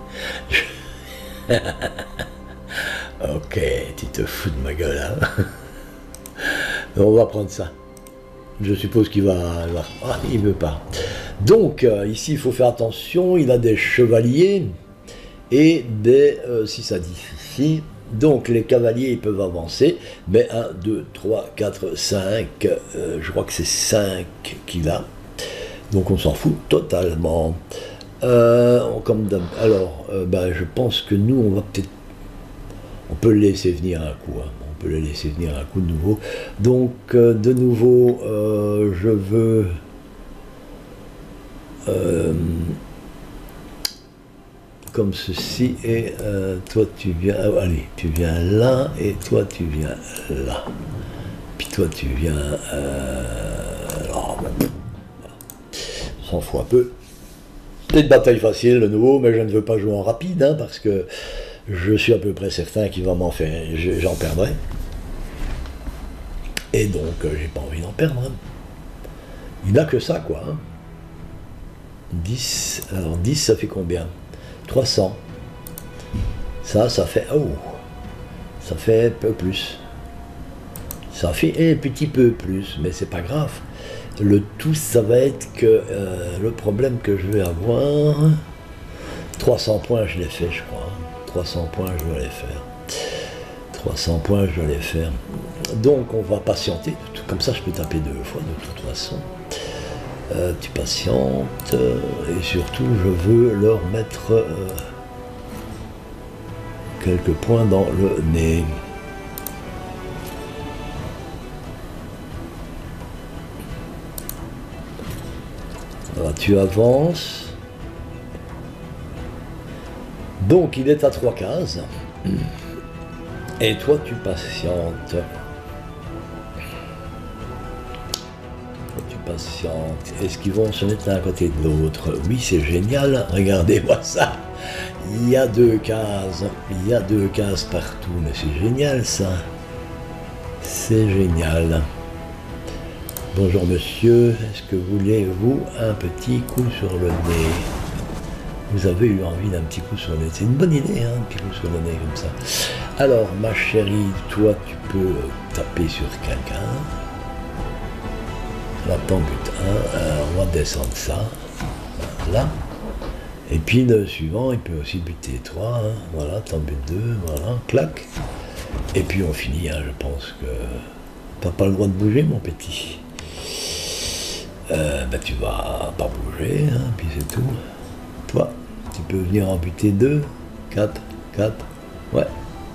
Ok, tu te fous de ma gueule, hein. On va prendre ça. Je suppose qu'il va... Ah, il veut pas. Donc, euh, ici, il faut faire attention. Il a des chevaliers et des... Euh, si ça dit ici. Donc, les cavaliers, ils peuvent avancer. Mais un, deux, trois, quatre, cinq. Euh, je crois que c'est cinq qu'il a. Donc on s'en fout totalement. Euh, comme alors, euh, ben, je pense que nous, on va peut-être... On peut le laisser venir un coup. Hein. On peut le laisser venir un coup de nouveau. Donc, euh, de nouveau, euh, je veux... Euh, comme ceci, et euh, toi tu viens... Euh, allez, tu viens là, et toi tu viens là. Puis toi tu viens... Euh, alors, ben, s'en fout un peu. C'est une bataille facile de nouveau, mais je ne veux pas jouer en rapide, hein, parce que je suis à peu près certain qu'il va m'en faire, j'en perdrai. Et donc, euh, j'ai pas envie d'en perdre. Hein. Il n'a que ça, quoi. Hein. dix, alors dix, ça fait combien? trois cents. Ça, ça fait... Oh! Ça fait un peu plus. Ça fait un petit peu plus, mais c'est pas grave. Le tout, ça va être que euh, le problème que je vais avoir, trois cents points, je l'ai fait, je crois. trois cents points, je dois les faire. trois cents points, je dois les faire. Donc, on va patienter. Comme ça, je peux taper deux fois, de toute façon. Euh, tu patientes. Euh, et surtout, je veux leur mettre euh, quelques points dans le nez. Alors, tu avances. Donc, il est à trois cases. Et toi, tu patientes. Toi, tu patientes. Est-ce qu'ils vont se mettre l'un à côté de l'autre? Oui, c'est génial. Regardez-moi ça. Il y a deux cases. Il y a deux cases partout. Mais c'est génial, ça. C'est génial. Bonjour monsieur, est-ce que voulez-vous un petit coup sur le nez? Vous avez eu envie d'un petit coup sur le nez. C'est une bonne idée, hein, un petit coup sur le nez comme ça. Alors, ma chérie, toi, tu peux taper sur quelqu'un. Là, t'en butes un. Alors, on va descendre ça. Voilà. Et puis, le suivant, il peut aussi buter trois. Hein. Voilà, t'en butes deux. Voilà, clac. Et puis, on finit, hein, je pense que... T'as pas le droit de bouger, mon petit. euh, bah, tu vas pas bouger, hein, puis c'est tout. Toi, tu peux venir en buter deux, quatre, quatre, ouais.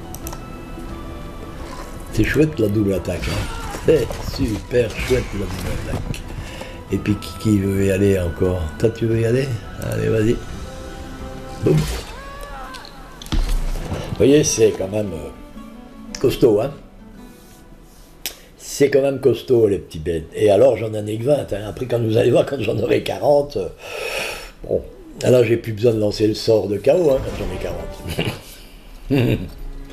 C'est chouette la double attaque, hein. C'est super chouette la double attaque. Et puis qui, qui veut y aller encore? Toi tu veux y aller? Allez, vas-y. Boum. Vous voyez, c'est quand même euh, costaud, hein. C'est quand même costaud, les petits bêtes. Et alors, j'en ai que vingt. Hein. Après, quand vous allez voir, quand j'en aurai quarante, euh, bon, là, j'ai plus besoin de lancer le sort de chaos, hein, quand j'en ai quarante.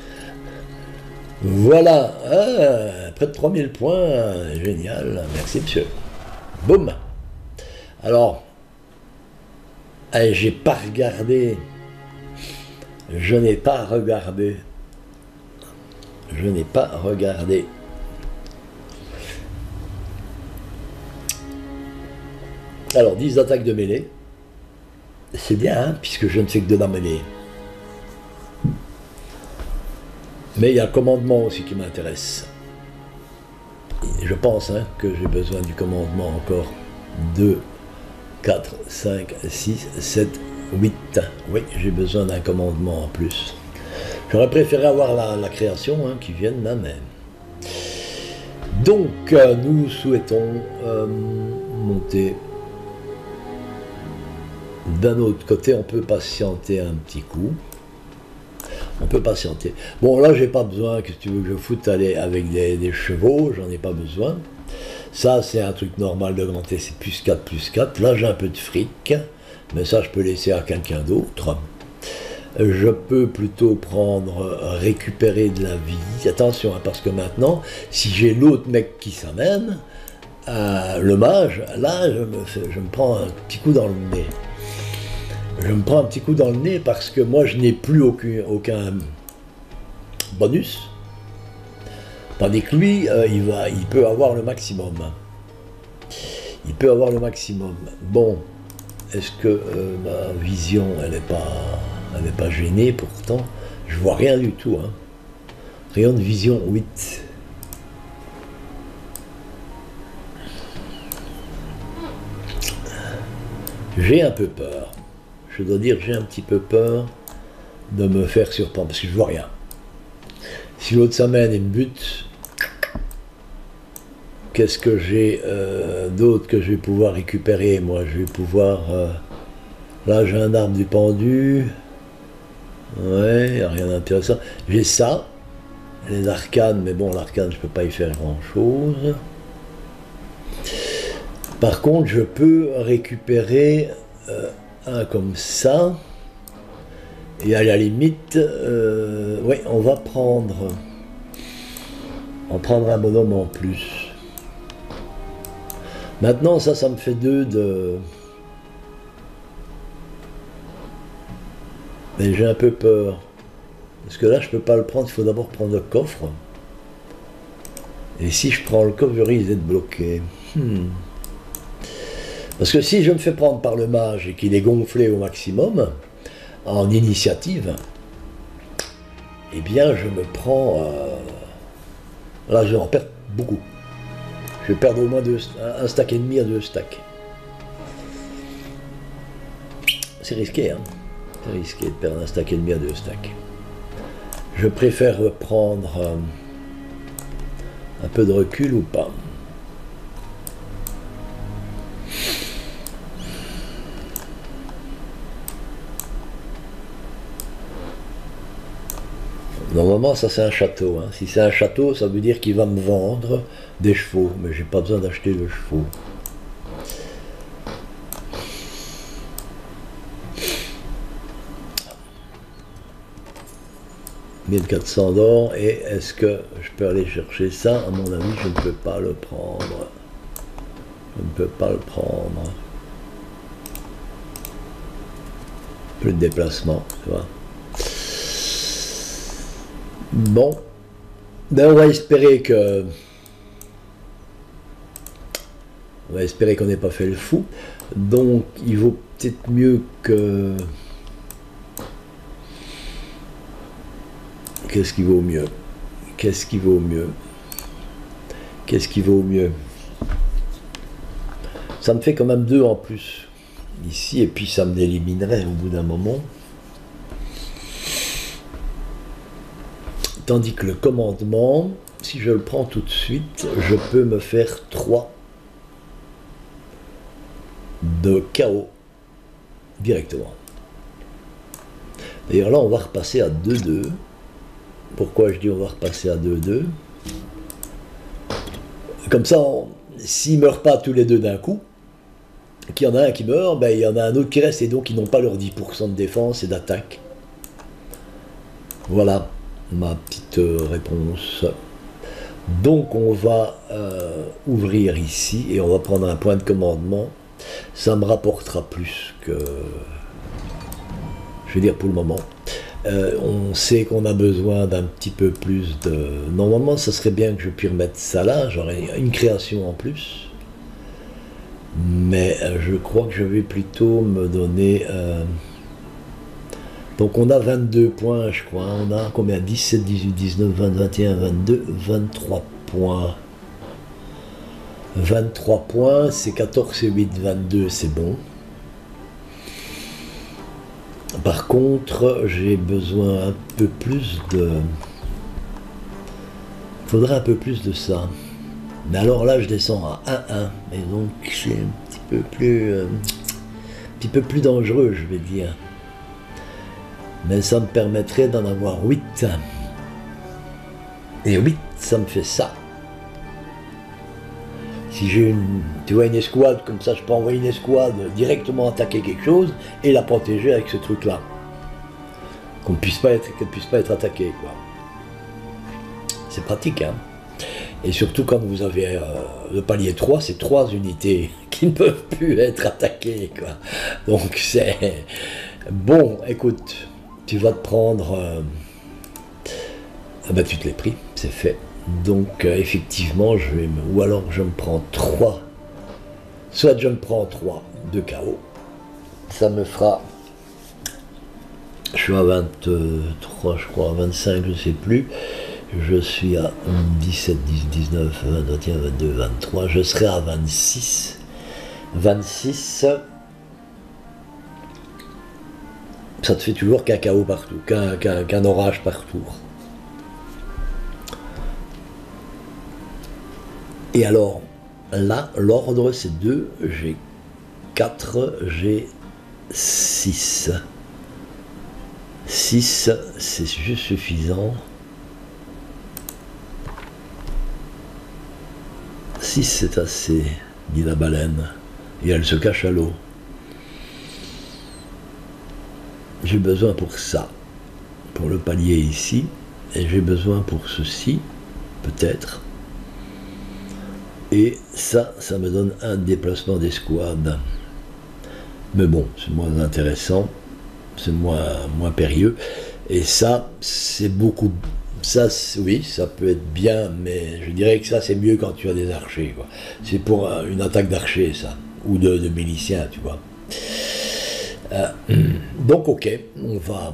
Voilà, ah, près de trois mille points, génial, merci monsieur. Boum. Alors, eh, j'ai pas regardé, je n'ai pas regardé, je n'ai pas regardé. Alors, dix attaques de mêlée, c'est bien, hein, puisque je ne fais que de la mêlée. Mais il y a le commandement aussi qui m'intéresse. Je pense hein, que j'ai besoin du commandement encore. deux, quatre, cinq, six, sept, huit. Oui, j'ai besoin d'un commandement en plus. J'aurais préféré avoir la, la création hein, qui vienne là même. Donc, euh, nous souhaitons euh, monter. D'un autre côté, on peut patienter un petit coup. On peut patienter. Bon, là, j'ai pas besoin, que tu veux que je foute aller avec des, des chevaux, j'en ai pas besoin. Ça, c'est un truc normal de grand T, c'est plus quatre, plus quatre. Là, j'ai un peu de fric, mais ça, je peux laisser à quelqu'un d'autre. Je peux plutôt prendre, récupérer de la vie. Attention, hein, parce que maintenant, si j'ai l'autre mec qui s'amène, euh, le mage, là, je me, fais, je me prends un petit coup dans le nez. Je me prends un petit coup dans le nez parce que moi je n'ai plus aucun, aucun bonus. Tandis que lui, euh, il, va, il peut avoir le maximum. Il peut avoir le maximum. Bon, est-ce que euh, ma vision, elle n'est pas, elle n'est pas gênée pourtant? Je vois rien du tout. Hein. Rayon de vision huit. J'ai un peu peur. Je dois dire que j'ai un petit peu peur de me faire surprendre, parce que je vois rien. Si l'autre s'amène et me bute, qu'est-ce que j'ai euh, d'autre que je vais pouvoir récupérer? Moi, je vais pouvoir... Euh, là, j'ai un arbre du pendu. Ouais, il n'y a rien d'intéressant. J'ai ça, les arcanes, mais bon, l'arcane, je ne peux pas y faire grand-chose. Par contre, je peux récupérer... Euh, un comme ça, et à la limite, euh, oui, on va prendre, on prendra un bonhomme en plus. Maintenant, ça, ça me fait deux de... Mais j'ai un peu peur, parce que là, je peux pas le prendre, il faut d'abord prendre le coffre. Et si je prends le coffre, je risque d'être bloqué. Hmm. Parce que si je me fais prendre par le mage et qu'il est gonflé au maximum, en initiative, eh bien je me prends... Euh, là je vais en perdre beaucoup. Je vais perdre au moins deux, un stack et demi à deux stacks. C'est risqué, hein. C'est risqué de perdre un stack et demi à deux stacks. Je préfère prendre euh, un peu de recul ou pas. Normalement, ça c'est un château. Hein. Si c'est un château, ça veut dire qu'il va me vendre des chevaux. Mais j'ai pas besoin d'acheter de chevaux. mille quatre cents d'or. Et est-ce que je peux aller chercher ça? À mon avis, je ne peux pas le prendre. Je ne peux pas le prendre. Plus de déplacement, tu vois. Bon, ben on va espérer que, on va espérer qu'on n'ait pas fait le fou. Donc, il vaut peut-être mieux que, qu'est-ce qui vaut mieux? Qu'est-ce qui vaut mieux? Qu'est-ce qui vaut mieux? Vous Ça me fait quand même deux en plus ici, et puis ça me l'éliminerait au bout d'un moment. Tandis que le commandement, si je le prends tout de suite, je peux me faire trois de K O directement. D'ailleurs là on va repasser à deux deux. Pourquoi je dis on va repasser à deux deux? Comme ça, s'ils ne meurent pas tous les deux d'un coup, qu'il y en a un qui meurt, ben, il y en a un autre qui reste, et donc ils n'ont pas leur dix pour cent de défense et d'attaque. Voilà ma petite euh, réponse. Donc on va euh, ouvrir ici, et on va prendre un point de commandement. Ça me rapportera plus que... Je veux dire pour le moment. Euh, on sait qu'on a besoin d'un petit peu plus de... Normalement, ça serait bien que je puisse remettre ça là, j'aurais une création en plus. Mais euh, je crois que je vais plutôt me donner... Euh... Donc on a vingt-deux points, je crois. On a combien? dix-sept, dix-huit, dix-neuf, vingt, vingt et un, vingt-deux, vingt-trois points. vingt-trois points, c'est quatorze et huit, vingt-deux, c'est bon. Par contre, j'ai besoin un peu plus de... Il faudrait un peu plus de ça. Mais alors là, je descends à un un. Et donc, c'est un petit peu plus... Euh, un petit peu plus dangereux, je vais dire. Mais ça me permettrait d'en avoir huit. Et huit, ça me fait ça. Si j'ai une, tu vois, une escouade, comme ça, je peux envoyer une escouade directement attaquer quelque chose et la protéger avec ce truc-là. Qu'on ne puisse pas être, qu'elle puisse pas être attaquée, quoi. C'est pratique, hein. Et surtout quand vous avez euh, le palier trois, c'est trois unités qui ne peuvent plus être attaquées, quoi. Donc c'est... Bon, écoute, tu vas te prendre... Euh... Ah ben, tu te l'es pris, c'est fait. Donc euh, effectivement, je vais me... ou alors je me prends trois, soit je me prends trois de K O, ça me fera, je suis à vingt-trois, je crois, à vingt-cinq, je ne sais plus, je suis à dix-sept, dix, dix-neuf, vingt, vingt et un, vingt-deux, vingt-trois, je serai à vingt-six, vingt-six, ça te fait toujours qu'un K O partout, qu'un qu'un, qu'un orage partout. Et alors, là, l'ordre, c'est deux, j'ai quatre, j'ai six. six, c'est juste suffisant. six, c'est assez, dit la baleine. Et elle se cache à l'eau. J'ai besoin pour ça, pour le palier ici, et j'ai besoin pour ceci, peut-être. Et ça, ça me donne un déplacement d'escouade. Mais bon, c'est moins intéressant, c'est moins, moins périlleux. Et ça, c'est beaucoup... Ça, oui, ça peut être bien, mais je dirais que ça, c'est mieux quand tu as des archers, quoi. C'est pour une attaque d'archers, ça. Ou de, de miliciens, tu vois. Euh, donc, ok, on va...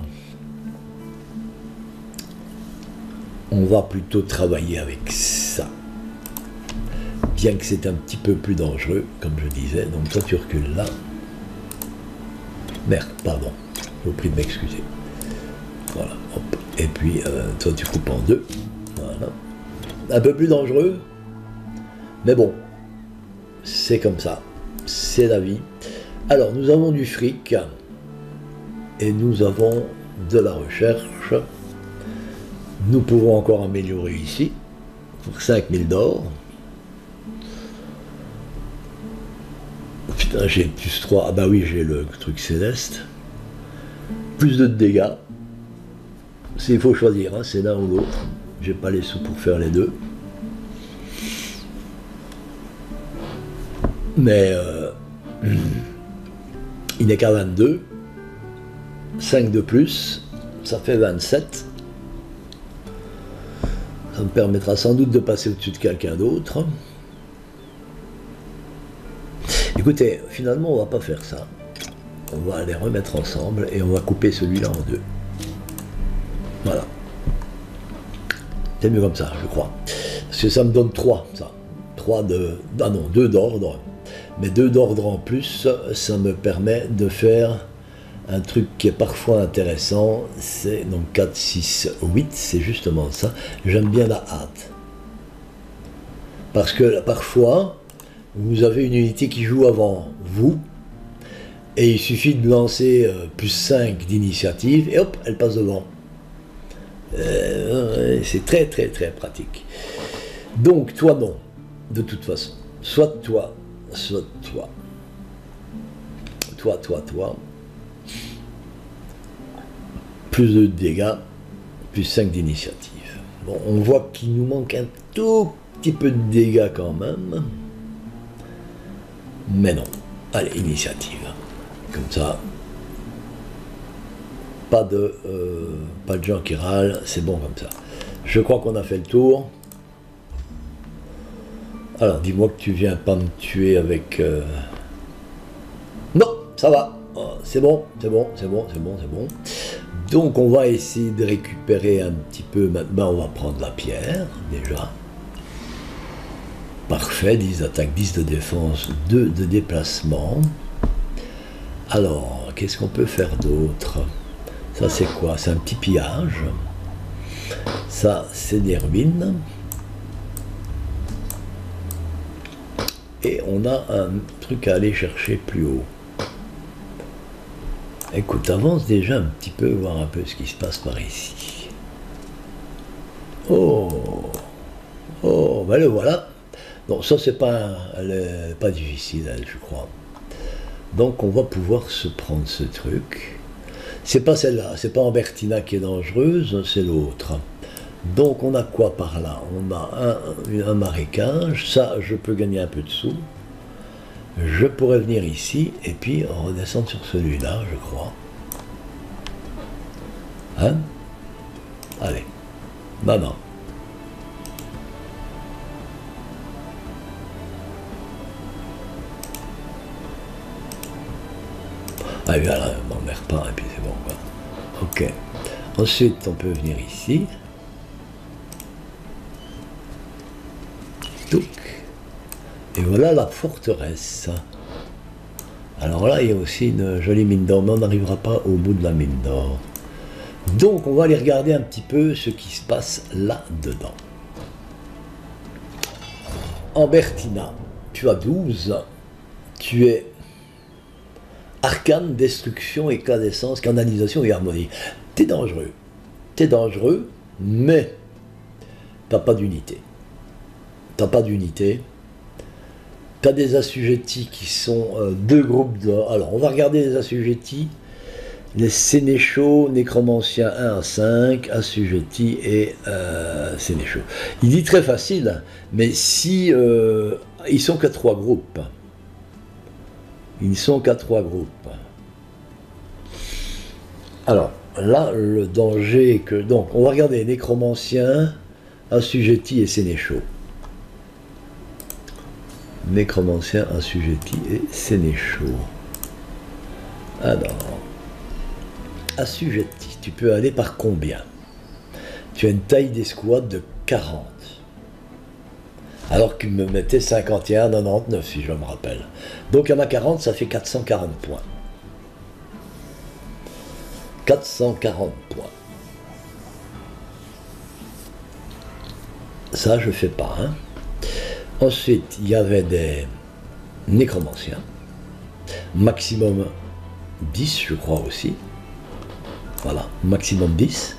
On va plutôt travailler avec ça. Bien que c'est un petit peu plus dangereux, comme je disais. Donc toi tu recules là. Merde, pardon. Je vous prie de m'excuser. Voilà, hop. Et puis euh, toi tu coupes en deux. Voilà. Un peu plus dangereux. Mais bon. C'est comme ça. C'est la vie. Alors nous avons du fric. Et nous avons de la recherche. Nous pouvons encore améliorer ici. Pour cinq mille d'or. Putain, j'ai plus trois. Ah bah oui, j'ai le truc céleste. Plus de dégâts. Il faut choisir, hein, c'est l'un ou l'autre. J'ai pas les sous pour faire les deux. Mais euh, il n'est qu'à vingt-deux. cinq de plus, ça fait vingt-sept. Ça me permettra sans doute de passer au-dessus de quelqu'un d'autre. Écoutez, finalement, on va pas faire ça. On va les remettre ensemble et on va couper celui-là en deux. Voilà. C'est mieux comme ça, je crois. Parce que ça me donne trois, ça. trois de... Ah non, deux d'ordre. Mais deux d'ordre en plus, ça me permet de faire un truc qui est parfois intéressant. C'est donc quatre, six, huit, c'est justement ça. J'aime bien la hâte. Parce que parfois, vous avez une unité qui joue avant vous, et il suffit de lancer euh, plus cinq d'initiative, et hop, elle passe devant. Euh, c'est très très très pratique. Donc toi non, de toute façon. Soit toi, soit toi. Toi, toi, toi. Plus de dégâts, plus cinq d'initiative. Bon, on voit qu'il nous manque un tout petit peu de dégâts quand même. Mais non. Allez, initiative. Comme ça. Pas de, euh, pas de gens qui râlent, c'est bon comme ça. Je crois qu'on a fait le tour. Alors, dis-moi que tu viens pas me tuer avec... Euh... Non, ça va. Oh, c'est bon, c'est bon, c'est bon, c'est bon, c'est bon. Donc, on va essayer de récupérer un petit peu. Maintenant, on va prendre la pierre, déjà. Parfait, dix d'attaque, dix de défense, deux de déplacement. Alors, qu'est-ce qu'on peut faire d'autre? Ça, c'est quoi? C'est un petit pillage. Ça, c'est des ruines. Et on a un truc à aller chercher plus haut. Écoute, avance déjà un petit peu, voir un peu ce qui se passe par ici. Oh, oh, ben le voilà. Non, ça c'est pas, elle est pas difficile, elle, je crois. Donc on va pouvoir se prendre ce truc. C'est pas celle-là, c'est pas Ambertina qui est dangereuse, c'est l'autre. Donc on a quoi par là? On a un, un marécage, ça je peux gagner un peu de sous. Je pourrais venir ici et puis redescendre sur celui-là, je crois. Hein? Allez, maman. Ah voilà, on m'emmerde pas et puis c'est bon quoi. Ok. Ensuite on peut venir ici. Touc. Et voilà la forteresse. Alors là il y a aussi une jolie mine d'or, mais on n'arrivera pas au bout de la mine d'or. Donc on va aller regarder un petit peu ce qui se passe là-dedans. Ambertina, tu as douze. Tu es arcane, destruction, écladescence, canalisation et harmonie. T'es dangereux. T'es dangereux, mais t'as pas d'unité. T'as pas d'unité. T'as des assujettis qui sont euh, deux groupes de... Alors, on va regarder les assujettis. Les sénéchaux, nécromanciens un à cinq, assujettis et euh, sénéchaux. Il dit très facile, mais si... Euh, ils sont qu'à trois groupes. Ils ne sont qu'à trois groupes. Alors, là, le danger que... Donc, on va regarder nécromanciens, assujettis et sénéchaux. Nécromanciens, assujettis et sénéchaux. Alors, assujettis, tu peux aller par combien? Tu as une taille d'escouade de quarante. Alors qu'il me mettait cinquante et un, quatre-vingt-dix-neuf, si je me rappelle. Donc il y en a quarante, ça fait quatre cent quarante points. quatre cent quarante points. Ça, je fais pas. Hein. Ensuite, il y avait des nécromanciens. Maximum dix, je crois aussi. Voilà, maximum dix.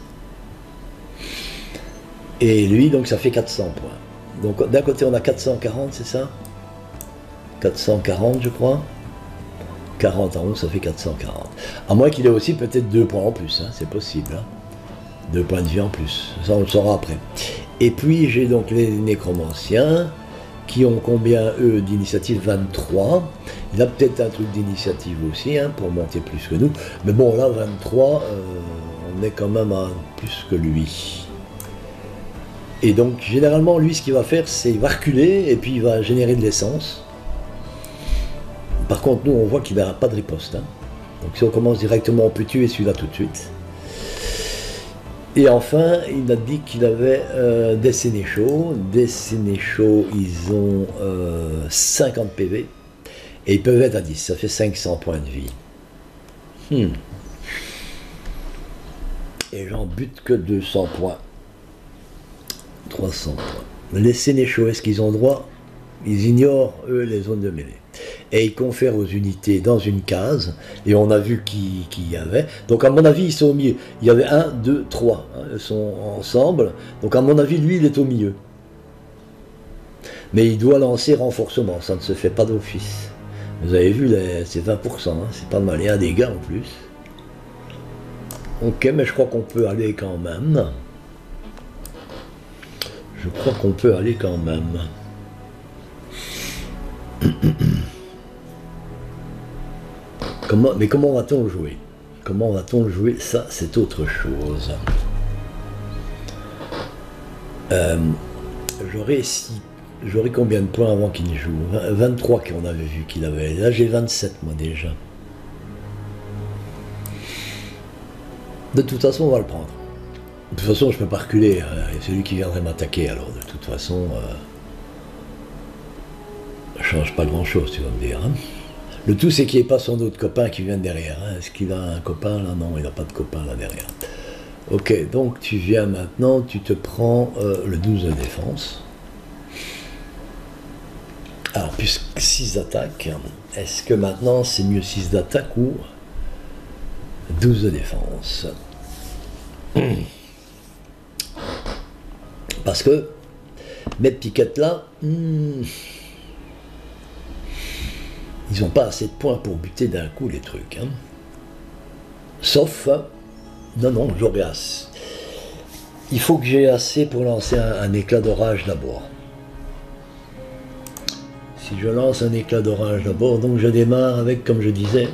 Et lui, donc, ça fait quatre cents points. Donc d'un côté on a quatre cent quarante, c'est ça? quatre cent quarante je crois. quarante en onze, ça fait quatre cent quarante. À moins qu'il ait aussi peut-être deux points en plus, hein, c'est possible. Hein. deux points de vie en plus, ça on le saura après. Et puis j'ai donc les nécromanciens qui ont combien eux d'initiative? vingt-trois. Il a peut-être un truc d'initiative aussi hein, pour monter plus que nous. Mais bon là vingt-trois, euh, on est quand même à plus que lui. Et donc, généralement, lui, ce qu'il va faire, c'est qu'il va reculer et puis il va générer de l'essence. Par contre, nous, on voit qu'il n'a pas de riposte. Hein. Donc, si on commence directement, on peut tuer celui-là tout de suite. Et enfin, il a dit qu'il avait euh, des sénéchaux. Des sénéchaux, ils ont euh, cinquante P V. Et ils peuvent être à dix, ça fait cinq cents points de vie. Hmm. Et j'en bute que deux cents points. trois cents points. Laissez les chauds, est-ce qu'ils ont droit? Ils ignorent, eux, les zones de mêlée. Et ils confèrent aux unités dans une case, et on a vu qui, qui y avait. Donc à mon avis, ils sont au milieu. Il y avait un, deux, trois. Hein, ils sont ensemble. Donc à mon avis, lui, il est au milieu. Mais il doit lancer renforcement, ça ne se fait pas d'office. Vous avez vu, c'est vingt pour cent, hein, c'est pas mal. Il y a des dégâts en plus. Ok, mais je crois qu'on peut aller quand même. Je crois qu'on peut aller quand même. Comment, mais comment va-t-on le jouer? Comment va-t-on le jouer? Ça, c'est autre chose. Euh, J'aurais si, j'aurais combien de points avant qu'il joue? vingt-trois qu'on avait vu qu'il avait. Là, j'ai vingt-sept, moi, déjà. De toute façon, on va le prendre. De toute façon, je ne peux pas reculer. C'est lui qui viendrait m'attaquer, alors de toute façon, euh, ça ne change pas grand-chose, tu vas me dire. Hein. Le tout, c'est qu'il n'y ait pas son autre copain qui vient derrière. Hein. Est-ce qu'il a un copain là? Non, il n'a pas de copain là derrière. Ok, donc tu viens maintenant, tu te prends euh, le douze de défense. Alors, puisque six attaques, est-ce que maintenant c'est mieux six d'attaque ou douze de défense? Parce que mes piquettes là, hmm, ils n'ont pas assez de points pour buter d'un coup les trucs. Hein. Sauf, non, non, j'aurai assez. Il faut que j'ai assez pour lancer un, un éclat d'orage d'abord. Si je lance un éclat d'orage d'abord, donc je démarre avec, comme je disais,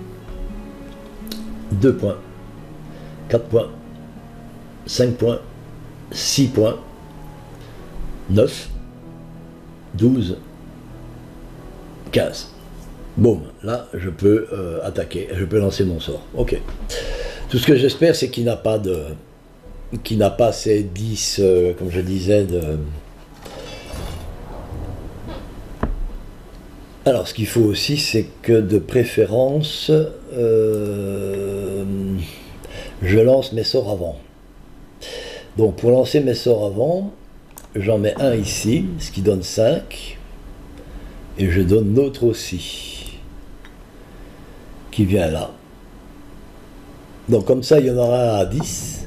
deux points, quatre points, cinq points, six points, neuf, douze, quinze. Boum, là je peux euh, attaquer, je peux lancer mon sort. Ok. Tout ce que j'espère, c'est qu'il n'a pas de, qu'il n'a pas ces dix, euh, comme je disais, de. Alors, ce qu'il faut aussi, c'est que de préférence, euh, je lance mes sorts avant. Donc, pour lancer mes sorts avant, j'en mets un ici, ce qui donne cinq, et je donne l'autre aussi, qui vient là. Donc, comme ça, il y en aura un à dix,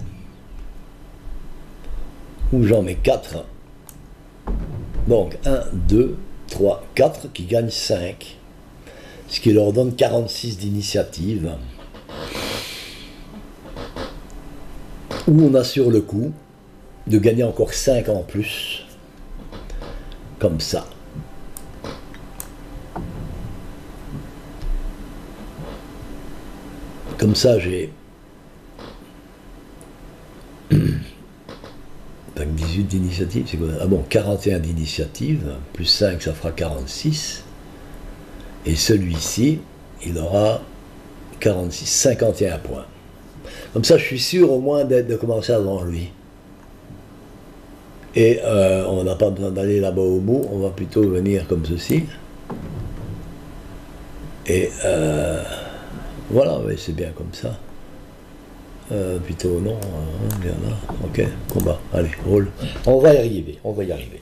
où j'en mets quatre. Donc, un, deux, trois, quatre, qui gagnent cinq, ce qui leur donne quarante-six d'initiative, où on assure le coup de gagner encore cinq en plus, comme ça. Comme ça, j'ai dix-huit d'initiative, c'est quoi? Ah bon, quarante et un d'initiative, plus cinq, ça fera quarante-six. Et celui-ci, il aura quarante-six, cinquante et un points. Comme ça, je suis sûr au moins de, de commencer avant lui. Et euh, on n'a pas besoin d'aller là-bas au bout, on va plutôt venir comme ceci. Et euh, voilà, oui, c'est bien comme ça. Euh, plutôt non, hein, bien là, ok, combat, allez, roule. On va y arriver, on va y arriver.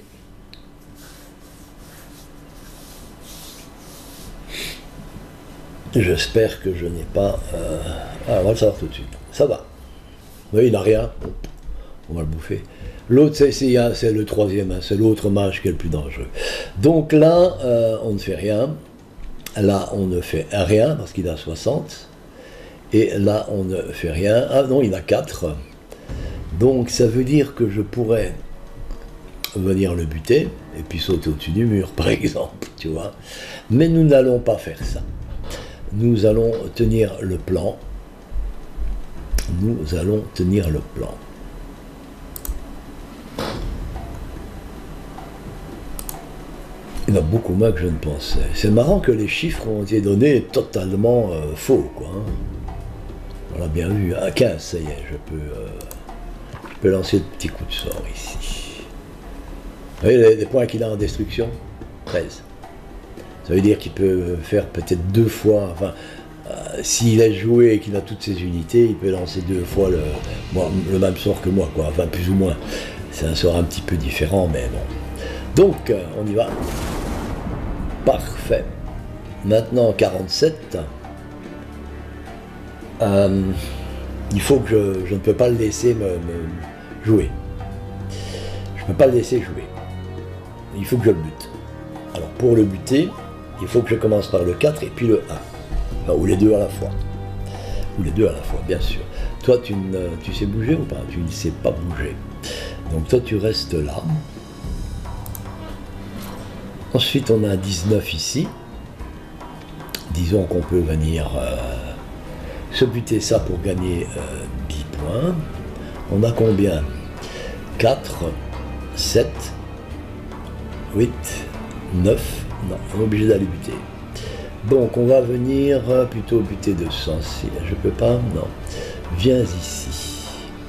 J'espère que je n'ai pas... Euh... Ah, on va le savoir tout de suite. Ça va. Oui, il n'a rien. On va le bouffer. L'autre, c'est le troisième, hein, c'est l'autre mage qui est le plus dangereux. Donc là, euh, on ne fait rien. Là, on ne fait rien parce qu'il a soixante. Et là, on ne fait rien. Ah non, il a quatre. Donc, ça veut dire que je pourrais venir le buter et puis sauter au-dessus du mur, par exemple, tu vois. Mais nous n'allons pas faire ça. Nous allons tenir le plan. Nous allons tenir le plan. Il y en a beaucoup moins que je ne pensais. C'est marrant que les chiffres ont été donnés totalement euh, faux, quoi. Hein. On l'a bien vu, à quinze, ça y est, je peux, euh, je peux lancer le petit coup de sort ici. Vous voyez les, les points qu'il a en destruction? treize. Ça veut dire qu'il peut faire peut-être deux fois, enfin, euh, s'il a joué et qu'il a toutes ses unités, il peut lancer deux fois le, moi, le même sort que moi, quoi, enfin plus ou moins. C'est un sort un petit peu différent, mais bon. Donc, euh, on y va. Parfait. Maintenant, quarante-sept. Euh, il faut que je, je ne peux pas le laisser me, me jouer. Je ne peux pas le laisser jouer. Il faut que je le bute. Alors, pour le buter, il faut que je commence par le quatre et puis le un. Enfin, ou les deux à la fois. Ou les deux à la fois, bien sûr. Toi, tu, ne, tu sais bouger ou pas? Tu ne sais pas bouger. Donc, toi, tu restes là. Ensuite, on a dix-neuf ici. Disons qu'on peut venir euh, se buter ça pour gagner euh, dix points. On a combien? Quatre, sept, huit, neuf. Non, on est obligé d'aller buter. Donc, on va venir euh, plutôt buter deux cents. Si je peux pas, non. Viens ici.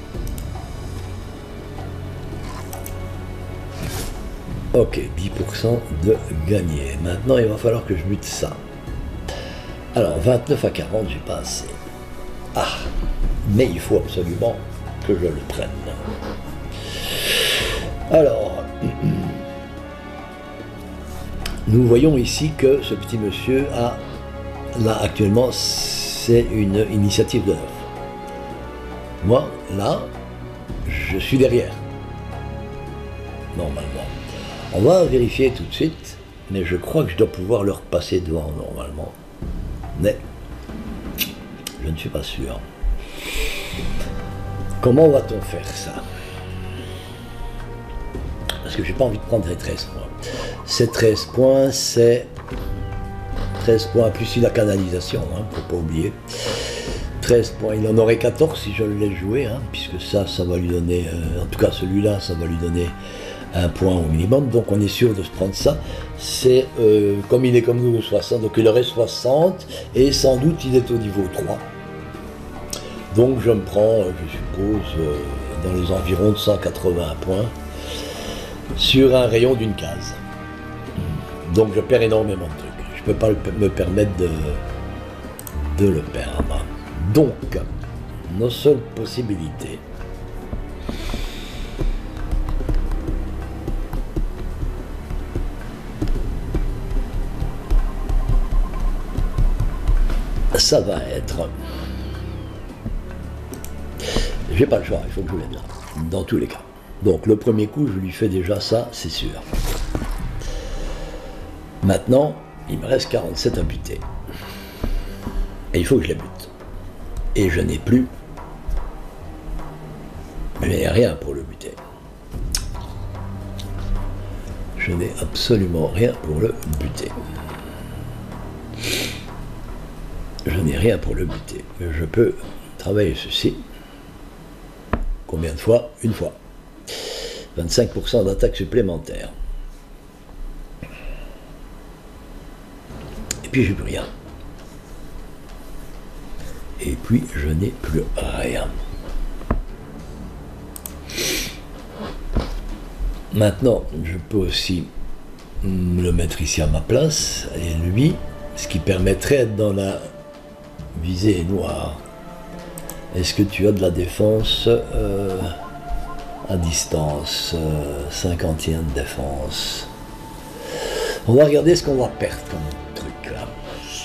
Ok, dix pour cent de gagner. Maintenant, il va falloir que je bute ça. Alors, vingt-neuf à quarante, j'ai pas assez. Ah, mais il faut absolument que je le prenne. Alors, nous voyons ici que ce petit monsieur a, là actuellement, c'est une initiative de neuf. Moi, là, je suis derrière. Normalement. On va vérifier tout de suite, mais je crois que je dois pouvoir leur passer devant normalement. Mais je ne suis pas sûr. Comment va-t-on faire ça? Parce que j'ai pas envie de prendre les treize points. Ces treize points, c'est treize points plus la canalisation, hein, faut pas oublier. treize points, il en aurait quatorze si je le laisse jouer, hein, puisque ça, ça va lui donner, euh, en tout cas celui-là, ça va lui donner un point au minimum, donc on est sûr de se prendre ça. C'est euh, comme il est comme nous soixante, donc il aurait soixante, et sans doute il est au niveau trois. Donc je me prends, je suppose, euh, dans les environs de cent quatre-vingts points sur un rayon d'une case. Donc je perds énormément de trucs. Je ne peux pas me permettre de, de le perdre. Donc, nos seules possibilités, ça va être... J'ai pas le choix, il faut que je l'aide là, dans tous les cas. Donc le premier coup, je lui fais déjà ça, c'est sûr. Maintenant, il me reste quarante-sept à buter. Et il faut que je les bute. Et je n'ai plus... Je n'ai rien pour le buter. Je n'ai absolument rien pour le buter. Je n'ai rien pour le buter. Je peux travailler ceci. Combien de fois? Une fois. vingt-cinq pour cent d'attaque supplémentaire. Et puis j'ai plus rien. Et puis je n'ai plus rien. Maintenant, je peux aussi le mettre ici à ma place, et lui, ce qui permettrait d'être dans la visée noire. Est-ce que tu as de la défense euh, à distance, euh, cinquantième défense? On va regarder ce qu'on va perdre comme truc là.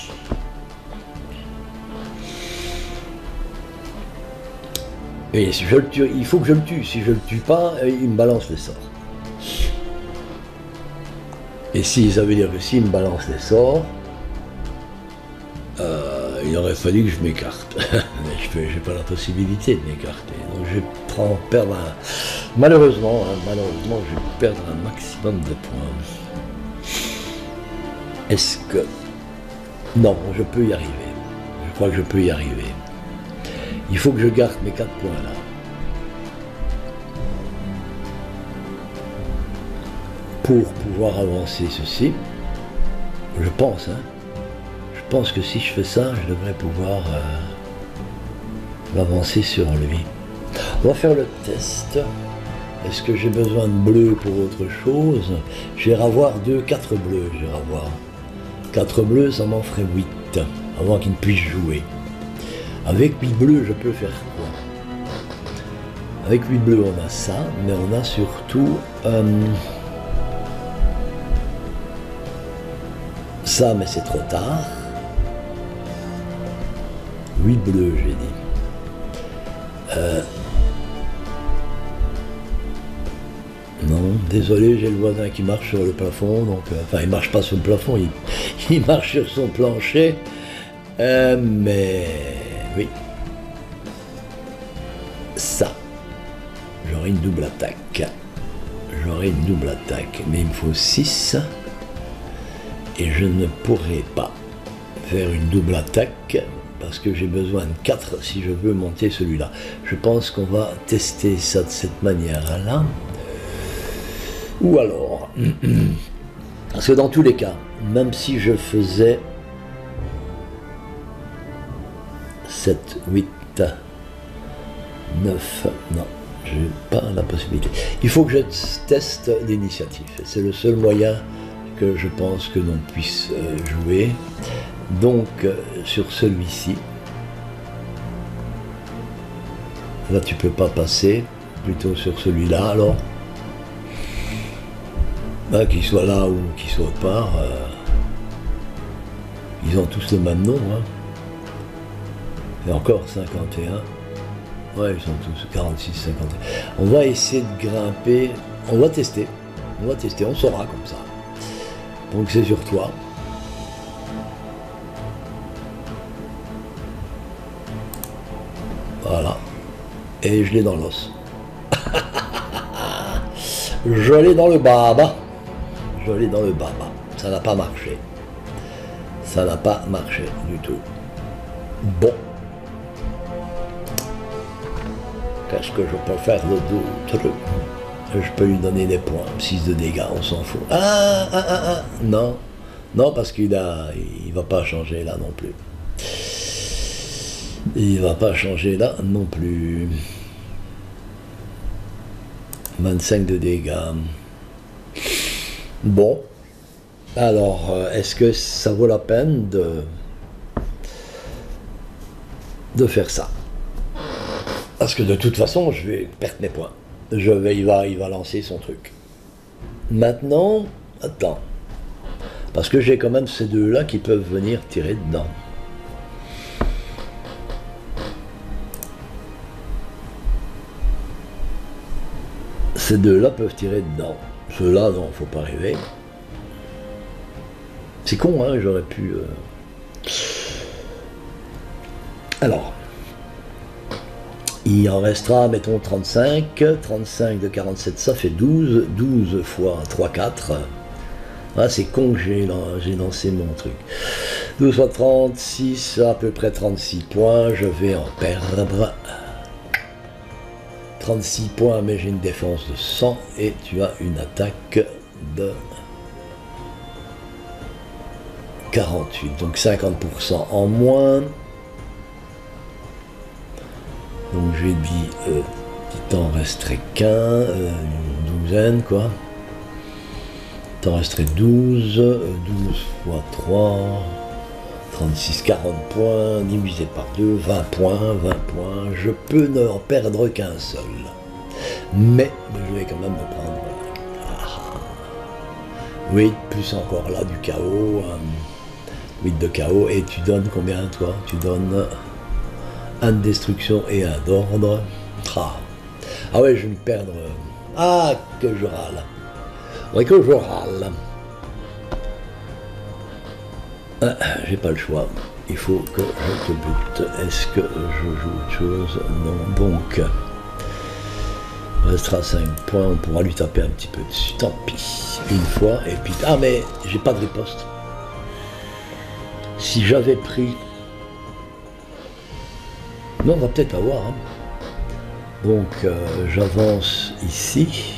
Et si je le tue, il faut que je le tue. Si je le tue pas, il me balance les sorts. Et si ça veut dire que s'il me balance les sorts, euh, il aurait fallu que je m'écarte. Mais je n'ai pas la possibilité de m'écarter. Donc je prends, perdre un... Malheureusement, hein, malheureusement, je vais perdre un maximum de points. Est-ce que... Non, je peux y arriver. Je crois que je peux y arriver. Il faut que je garde mes quatre points là. Pour pouvoir avancer ceci, je pense, hein, je pense que si je fais ça, je devrais pouvoir euh, avancer sur lui. On va faire le test. Est-ce que j'ai besoin de bleu pour autre chose? Je vais avoir deux, quatre bleus, je vais avoir quatre bleus, ça m'en ferait huit, avant qu'il ne puisse jouer. Avec huit bleus, je peux faire quoi? Avec huit bleus, on a ça, mais on a surtout euh, ça, mais c'est trop tard. huit bleus, j'ai dit. Euh, non, désolé, j'ai le voisin qui marche sur le plafond, donc, euh, enfin, il marche pas sur le plafond, il, il marche sur son plancher, euh, mais oui, ça, j'aurai une double attaque, j'aurai une double attaque, mais il me faut six, et je ne pourrai pas faire une double attaque, parce que j'ai besoin de quatre si je veux monter celui-là. Je pense qu'on va tester ça de cette manière-là. Ou alors, parce que dans tous les cas, même si je faisais sept, huit, neuf, non, je n'ai pas la possibilité. Il faut que je teste l'initiative. C'est le seul moyen que je pense que l'on puisse jouer. Donc, sur celui-ci, là tu peux pas passer, plutôt sur celui-là alors. Ben, qu'il soit là ou qu'il soit autre part, euh, ils ont tous le même nom. Hein. Et encore cinquante et un. Ouais, ils sont tous quarante-six, cinquante et un. On va essayer de grimper, on va tester, on va tester, on saura comme ça. Donc c'est sur toi. Voilà. Et je l'ai dans l'os. Je l'ai dans le baba. Je l'ai dans le baba. Ça n'a pas marché. Ça n'a pas marché du tout. Bon. Qu'est-ce que je peux faire de d'autre? Je peux lui donner des points. six de dégâts, on s'en fout. Ah, ah, ah, ah. Non. Non, parce qu'il a, il va pas changer là non plus. Il va pas changer là non plus. vingt-cinq de dégâts. Bon. Alors, est-ce que ça vaut la peine de, de faire ça? Parce que de toute façon, je vais perdre mes points. Je vais, il va, il va lancer son truc. Maintenant, attends. Parce que j'ai quand même ces deux-là qui peuvent venir tirer dedans. Ces deux-là peuvent tirer dedans. Ceux-là, non, faut pas rêver. C'est con, hein, j'aurais pu... Euh... Alors, il en restera, mettons, trente-cinq. trente-cinq de quarante-sept, ça fait douze. douze fois trois, quatre. Ah, c'est con que j'ai lancé mon truc. douze fois trente-six, à peu près trente-six points. Je vais en perdre... trente-six points, mais j'ai une défense de cent et tu as une attaque de quarante-huit, donc cinquante pour cent en moins. Donc j'ai dit euh, qu'il t'en resterait qu'un, euh, une douzaine quoi. T'en resterait douze, douze fois trois, trente-six, quarante points, divisé par deux, vingt points, vingt points, je peux n'en perdre qu'un seul. Mais je vais quand même me prendre ah, huit, plus encore là du chaos, huit de chaos, et tu donnes combien toi? Tu donnes un de destruction et un d'ordre. Ah. ah ouais, je vais me perdre. Ah, que je râle. Ouais, que je râle. Ah, j'ai pas le choix. Il faut que je te bute. Est-ce que je joue autre chose? Non. Donc, il restera cinq points. On pourra lui taper un petit peu dessus. Tant pis. Une fois. Et puis. Ah, mais j'ai pas de riposte. Si j'avais pris. Non, on va peut-être avoir. Hein. Donc, euh, j'avance ici.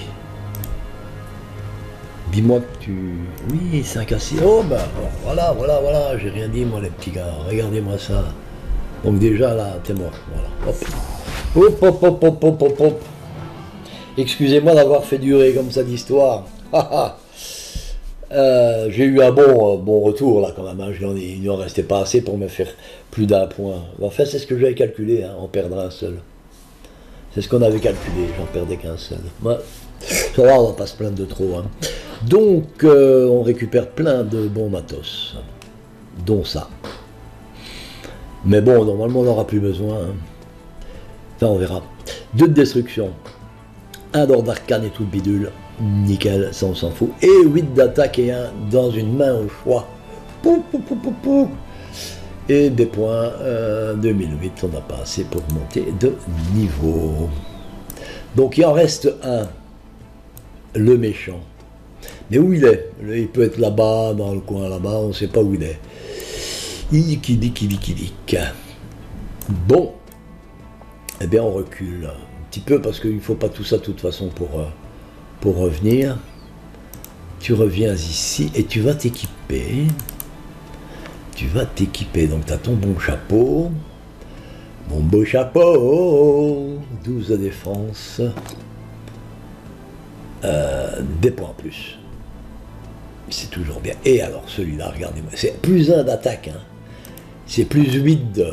Dis-moi que tu... Oui, cinq à six. Oh, ben, voilà, voilà, voilà. J'ai rien dit, moi, les petits gars. Regardez-moi ça. Donc, déjà, là, t'es mort. Voilà. Hop. Hop, hop, hop, hop, hop, hop, hop. Excusez-moi d'avoir fait durer comme ça l'histoire. Euh, j'ai eu un bon, euh, bon retour là quand même, hein. Je n'en ai- il n'en restait pas assez pour me faire plus d'un point. Enfin, c'est ce que j'avais calculé, hein, en perdre un seul. C'est ce qu'on avait calculé, j'en perdais qu'un seul. Ouais. Ça va, on va pas se plaindre de trop. Hein. Donc, euh, on récupère plein de bons matos, dont ça. Mais bon, normalement, on n'aura plus besoin. Hein. Enfin, on verra. Deux de destruction, un d'ordre d'arcane et tout le bidule. Nickel, ça on s'en fout. Et huit d'attaque et un dans une main au choix. Pou, pou, pou, pou, pou. Et des points, euh, deux mille huit, on n'a pas assez pour monter de niveau. Donc il en reste un, le méchant. Mais où il est? Il peut être là-bas, dans le coin là-bas, on ne sait pas où il est. Ikilik, ikilik. Bon, eh bien on recule un petit peu parce qu'il ne faut pas tout ça de toute façon pour... Euh, Pour revenir, tu reviens ici et tu vas t'équiper. Tu vas t'équiper. Donc tu as ton bon chapeau. Mon beau chapeau. douze de défense. Euh, des points en plus. C'est toujours bien. Et alors celui-là, regardez-moi. C'est plus un d'attaque. Hein. C'est plus huit de...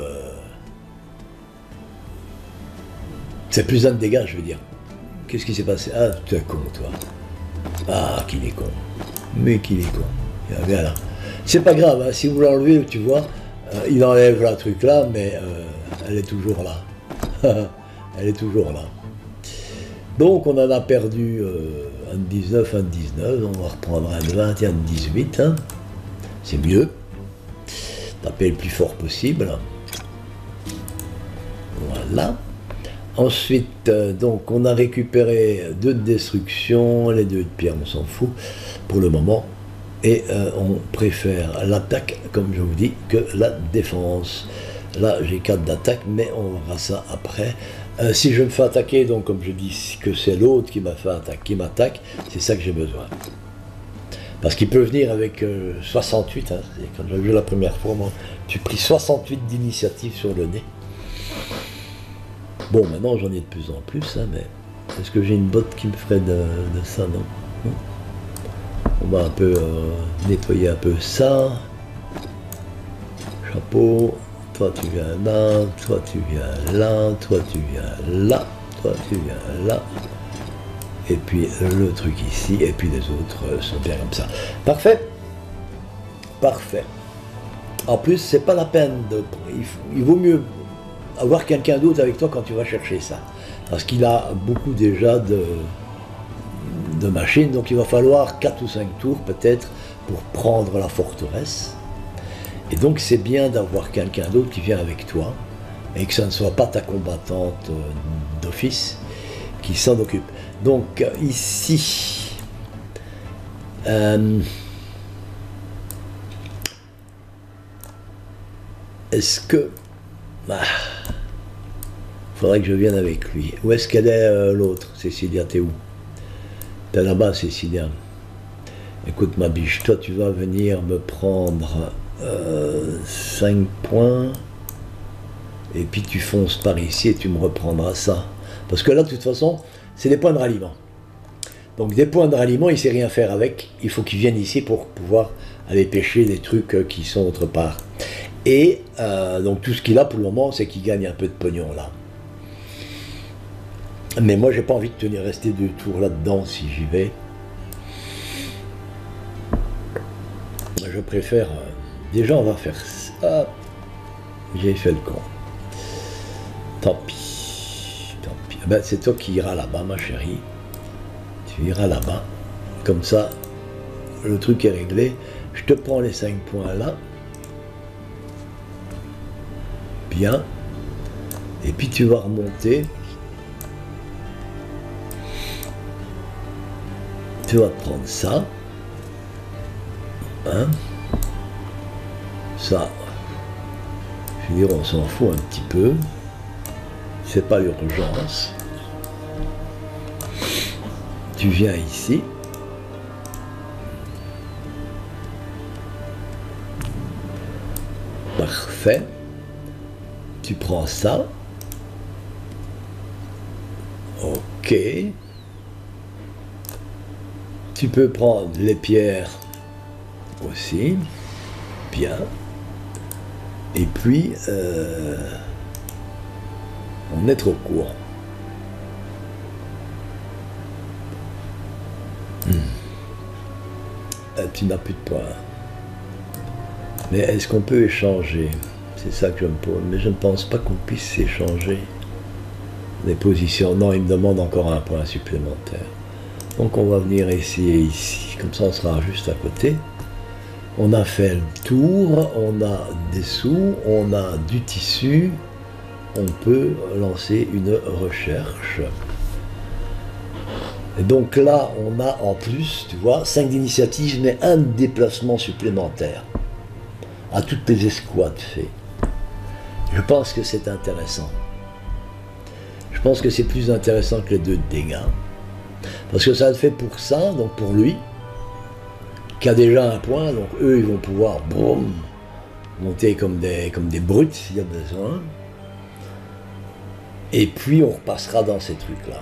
C'est plus un de dégâts, je veux dire. Qu'est-ce qui s'est passé? Ah, tu es con, toi. Ah, qu'il est con. Mais qu'il est con. Viens là. C'est pas grave, hein, si vous l'enlevez, tu vois, euh, il enlève la truc là, mais euh, elle est toujours là. Elle est toujours là. Donc, on en a perdu euh, un de dix-neuf, un de dix-neuf. On va reprendre un de vingt et un de dix-huit. Hein. C'est mieux. Taper le plus fort possible. Voilà. Ensuite, euh, donc, on a récupéré deux de destruction, les deux de pierre, on s'en fout pour le moment. Et euh, on préfère l'attaque, comme je vous dis, que la défense. Là, j'ai quatre d'attaque, mais on verra ça après. Euh, si je me fais attaquer, donc comme je dis que c'est l'autre qui m'a fait attaquer, qui m'attaque, c'est ça que j'ai besoin. Parce qu'il peut venir avec euh, soixante-huit, hein, quand j'ai vu la première fois, moi, j'ai pris soixante-huit d'initiative sur le nez. Bon, maintenant j'en ai de plus en plus, hein, mais est-ce que j'ai une botte qui me ferait de, de ça? Non. non. On va un peu euh, nettoyer un peu ça. Chapeau, toi tu viens là, toi tu viens là, toi tu viens là, toi tu viens là. Et puis le truc ici, et puis les autres sont bien comme ça. Parfait. Parfait. En plus, c'est pas la peine de... Il, faut, il vaut mieux avoir quelqu'un d'autre avec toi quand tu vas chercher ça. Parce qu'il a beaucoup déjà de, de machines, donc il va falloir quatre ou cinq tours peut-être pour prendre la forteresse. Et donc c'est bien d'avoir quelqu'un d'autre qui vient avec toi, et que ça ne soit pas ta combattante d'office qui s'en occupe. Donc ici, euh, est-ce que... Ah, faudrait que je vienne avec lui. Où est-ce qu'elle est, euh, l'autre? Cécilia, t'es où? T'es là-bas, Cécilia. Écoute, ma biche, toi, tu vas venir me prendre euh, cinq points. Et puis tu fonces par ici et tu me reprendras ça. Parce que là, de toute façon, c'est des points de ralliement. Donc des points de ralliement, il ne sait rien faire avec. Il faut qu'il vienne ici pour pouvoir aller pêcher des trucs qui sont autre part. Et euh, donc tout ce qu'il a pour le moment, c'est qu'il gagne un peu de pognon là. Mais moi, j'ai pas envie de tenir rester deux tours là-dedans si j'y vais. Je préfère... Euh, déjà, on va faire ça. J'ai fait le con. Tant pis. Tant pis. Ben, c'est toi qui iras là-bas, ma chérie. Tu iras là-bas. Comme ça, le truc est réglé. Je te prends les cinq points là. Bien. Et puis tu vas remonter. Tu vas prendre ça. Hein? Ça. Je veux dire, on s'en fout un petit peu. C'est pas l'urgence. Tu viens ici. Parfait. Tu prends ça. Ok. Tu peux prendre les pierres aussi. Bien. Et puis, euh, on est trop court. Hmm. Euh, tu n'as plus de points. Mais est-ce qu'on peut échanger? C'est ça que je me pose. Mais je ne pense pas qu'on puisse échanger les positions. Non, il me demande encore un point supplémentaire. Donc on va venir essayer ici. Comme ça, on sera juste à côté. On a fait le tour. On a des sous. On a du tissu. On peut lancer une recherche. Et donc là, on a en plus, tu vois, cinq d'initiative, mais un déplacement supplémentaire à toutes les escouades fait. Je pense que c'est intéressant. Je pense que c'est plus intéressant que les deux dégâts. Parce que ça le fait pour ça, donc pour lui, qui a déjà un point, donc eux, ils vont pouvoir boum, monter comme des, comme des brutes s'il y a besoin. Et puis on repassera dans ces trucs-là.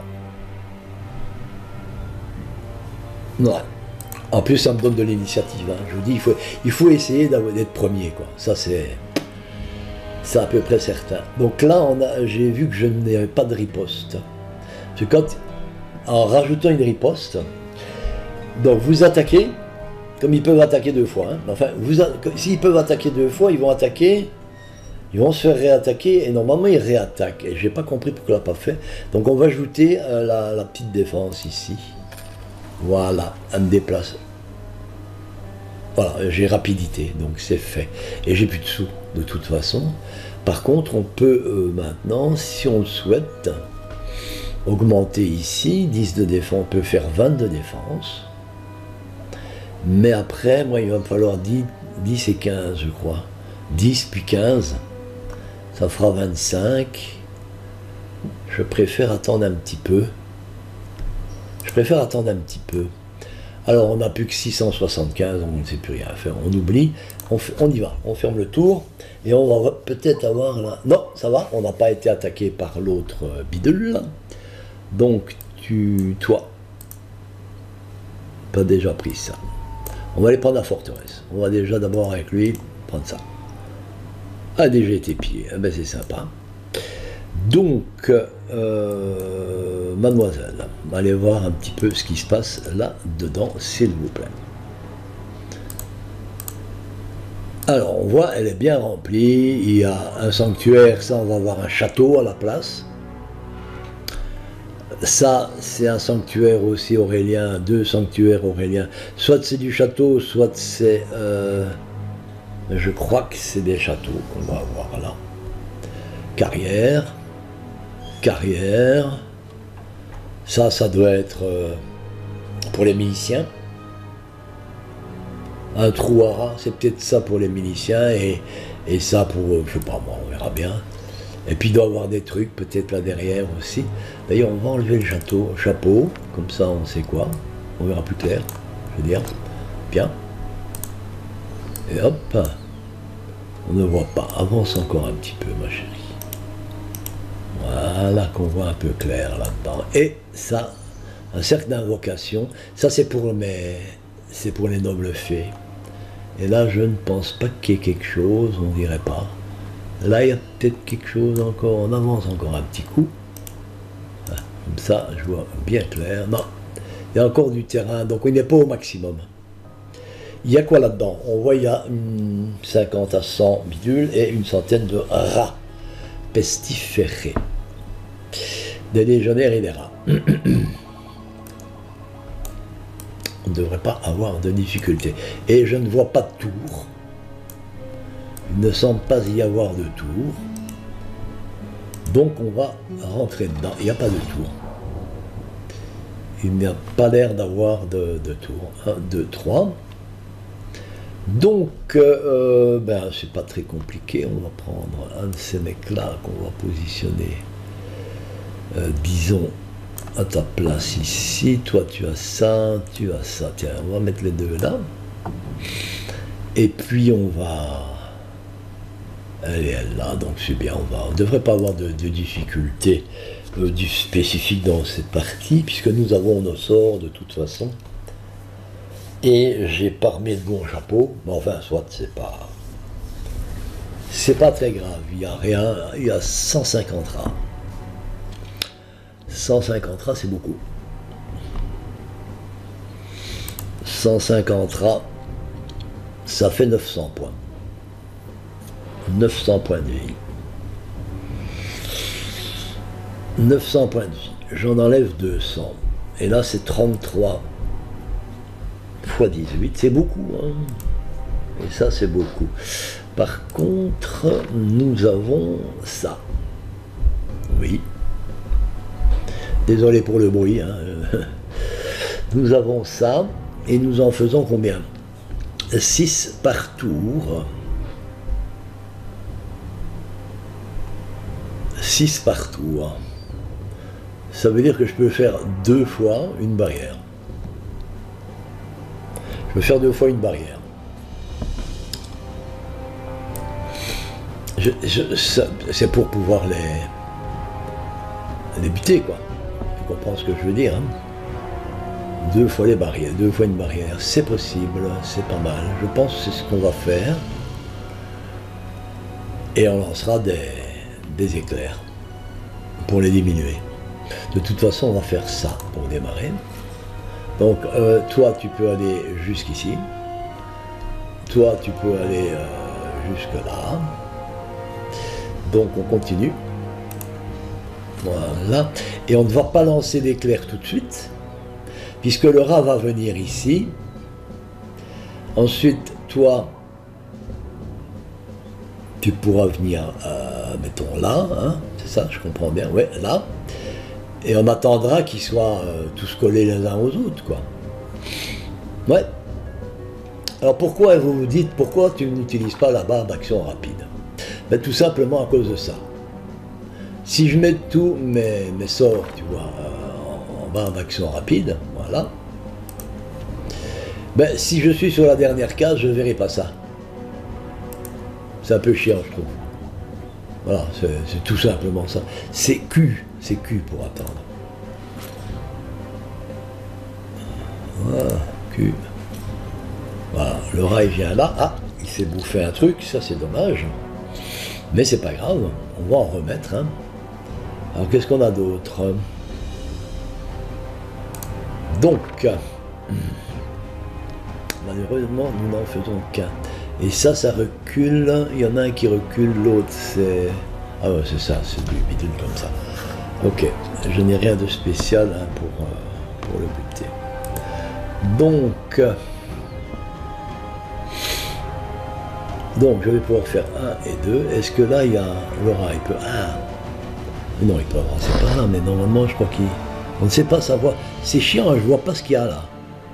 Ouais. En plus, ça me donne de l'initiative. Hein. Je vous dis, il faut, il faut essayer d'être premier, quoi. Ça, c'est, c'est à peu près certain. Donc là, j'ai vu que je n'avais pas de riposte. Parce que quand, en rajoutant une riposte, donc vous attaquez, comme ils peuvent attaquer deux fois. Hein. Enfin, s'ils peuvent attaquer deux fois, ils vont attaquer, ils vont se faire réattaquer, et normalement, ils réattaquent. Et je n'ai pas compris pourquoi on l'a pas fait. Donc on va ajouter euh, la, la petite défense ici. Voilà, elle me déplace. Voilà, j'ai rapidité, donc c'est fait. Et j'ai plus de sous, de toute façon. Par contre, on peut euh, maintenant, si on le souhaite, augmenter ici, dix de défense, on peut faire vingt de défense. Mais après, moi, il va me falloir dix, dix et quinze, je crois. dix puis quinze, ça fera vingt-cinq. Je préfère attendre un petit peu. Je préfère attendre un petit peu. Alors, on n'a plus que six cent soixante-quinze, on ne sait plus rien faire. On oublie, on, fait, on y va. On ferme le tour et on va peut-être avoir là... Non, ça va, on n'a pas été attaqué par l'autre bidule. Donc, tu, toi, pas déjà pris ça. On va aller prendre la forteresse. On va déjà d'abord avec lui prendre ça. Ah, déjà été pillé. Eh ben, c'est sympa. Donc, euh, mademoiselle, allez voir un petit peu ce qui se passe là-dedans, s'il vous plaît. Alors, on voit, elle est bien remplie, il y a un sanctuaire, ça, on va avoir un château à la place. Ça, c'est un sanctuaire aussi aurélien, deux sanctuaires auréliens. Soit c'est du château, soit c'est... Euh, je crois que c'est des châteaux qu'on va avoir là. Carrière. Carrière, ça, ça doit être euh, pour les miliciens. Un trou à rat, c'est peut-être ça pour les miliciens, et, et ça pour, euh, je sais pas moi, on verra bien. Et puis il doit y avoir des trucs peut-être là derrière aussi. D'ailleurs, on va enlever le château, chapeau, comme ça on sait quoi, on verra plus clair, je veux dire. Bien. Et hop, on ne voit pas, avance encore un petit peu ma chérie. Voilà, qu'on voit un peu clair là-dedans. Et ça, un cercle d'invocation, ça c'est pour mes, c'est pour les nobles fées. Et là, je ne pense pas qu'il y ait quelque chose, on dirait pas. Là, il y a peut-être quelque chose encore, on avance encore un petit coup. Comme ça, je vois bien clair. Non, il y a encore du terrain, donc il n'est pas au maximum. Il y a quoi là-dedans? On voit, il y a hum, cinquante à cent bidules et une centaine de rats pestiférés. Des légionnaires et des rats. On ne devrait pas avoir de difficultés. Et je ne vois pas de tour. Il ne semble pas y avoir de tour. Donc on va rentrer dedans. Il n'y a pas de tour. Il n'y a pas l'air d'avoir de, de tour. un, deux, trois. Donc, euh, ben, c'est pas très compliqué. On va prendre un de ces mecs-là qu'on va positionner. Euh, disons à ta place ici, toi tu as ça, tu as ça, tiens, on va mettre les deux là, et puis on va, elle est elle là, donc c'est bien, on va, on ne devrait pas avoir de, de difficultés euh, du spécifique dans cette partie, puisque nous avons nos sorts de toute façon, Et j'ai pas remis de bon chapeau, mais enfin, soit, c'est pas... C'est pas très grave, il n'y a rien, il y a cent cinquante rats. cent cinquante rats, c'est beaucoup. cent cinquante rats, ça fait neuf cents points. neuf cents points de vie. neuf cents points de vie. J'en enlève deux cents. Et là, c'est trente-trois fois dix-huit. C'est beaucoup. Hein. Et ça, c'est beaucoup. Par contre, nous avons ça. Oui. Désolé pour le bruit. Hein. Nous avons ça. Et nous en faisons combien? six par tour. six par tour. Ça veut dire que je peux faire deux fois une barrière. Je peux faire deux fois une barrière. C'est pour pouvoir les, les buter, quoi. Tu comprends ce que je veux dire, hein? Deux fois les barrières, deux fois une barrière, c'est possible, c'est pas mal. Je pense que c'est ce qu'on va faire. Et on lancera des, des éclairs pour les diminuer. De toute façon, on va faire ça pour démarrer. Donc, euh, toi, tu peux aller jusqu'ici. Toi, tu peux aller euh, jusque là. Donc, on continue. Voilà. Et on ne va pas lancer l'éclair tout de suite, puisque le rat va venir ici. Ensuite, toi, tu pourras venir, euh, mettons là, hein, c'est ça, je comprends bien, ouais, là. Et on attendra qu'ils soient euh, tous collés les uns aux autres, quoi. Ouais. Alors pourquoi, vous vous dites, pourquoi tu n'utilises pas la barre d'action rapide? Ben, tout simplement à cause de ça. Si je mets tous mes, mes sorts, tu vois, euh, en, en barre d'action rapide, voilà. Ben, si je suis sur la dernière case, je ne verrai pas ça. C'est un peu chiant, je trouve. Voilà, c'est tout simplement ça. C'est Q, c'est Q pour attendre. Voilà, Q. Voilà, le rat il vient là. Ah, il s'est bouffé un truc, ça c'est dommage. Mais c'est pas grave, on va en remettre. Hein. Alors qu'est-ce qu'on a d'autre? Donc, malheureusement, nous n'en faisons qu'un. Et ça, ça recule. Il y en a un qui recule, l'autre c'est... Ah ouais, c'est ça, c'est du bidule comme ça. Ok, je n'ai rien de spécial hein, pour, euh, pour le buter. Donc... Donc, je vais pouvoir faire un et deux. Est-ce que là, il y a le rat, il peut... Ah non, il peut avancer par là, mais normalement, je crois qu'il... On ne sait pas savoir. C'est chiant, hein, je vois pas ce qu'il y a là.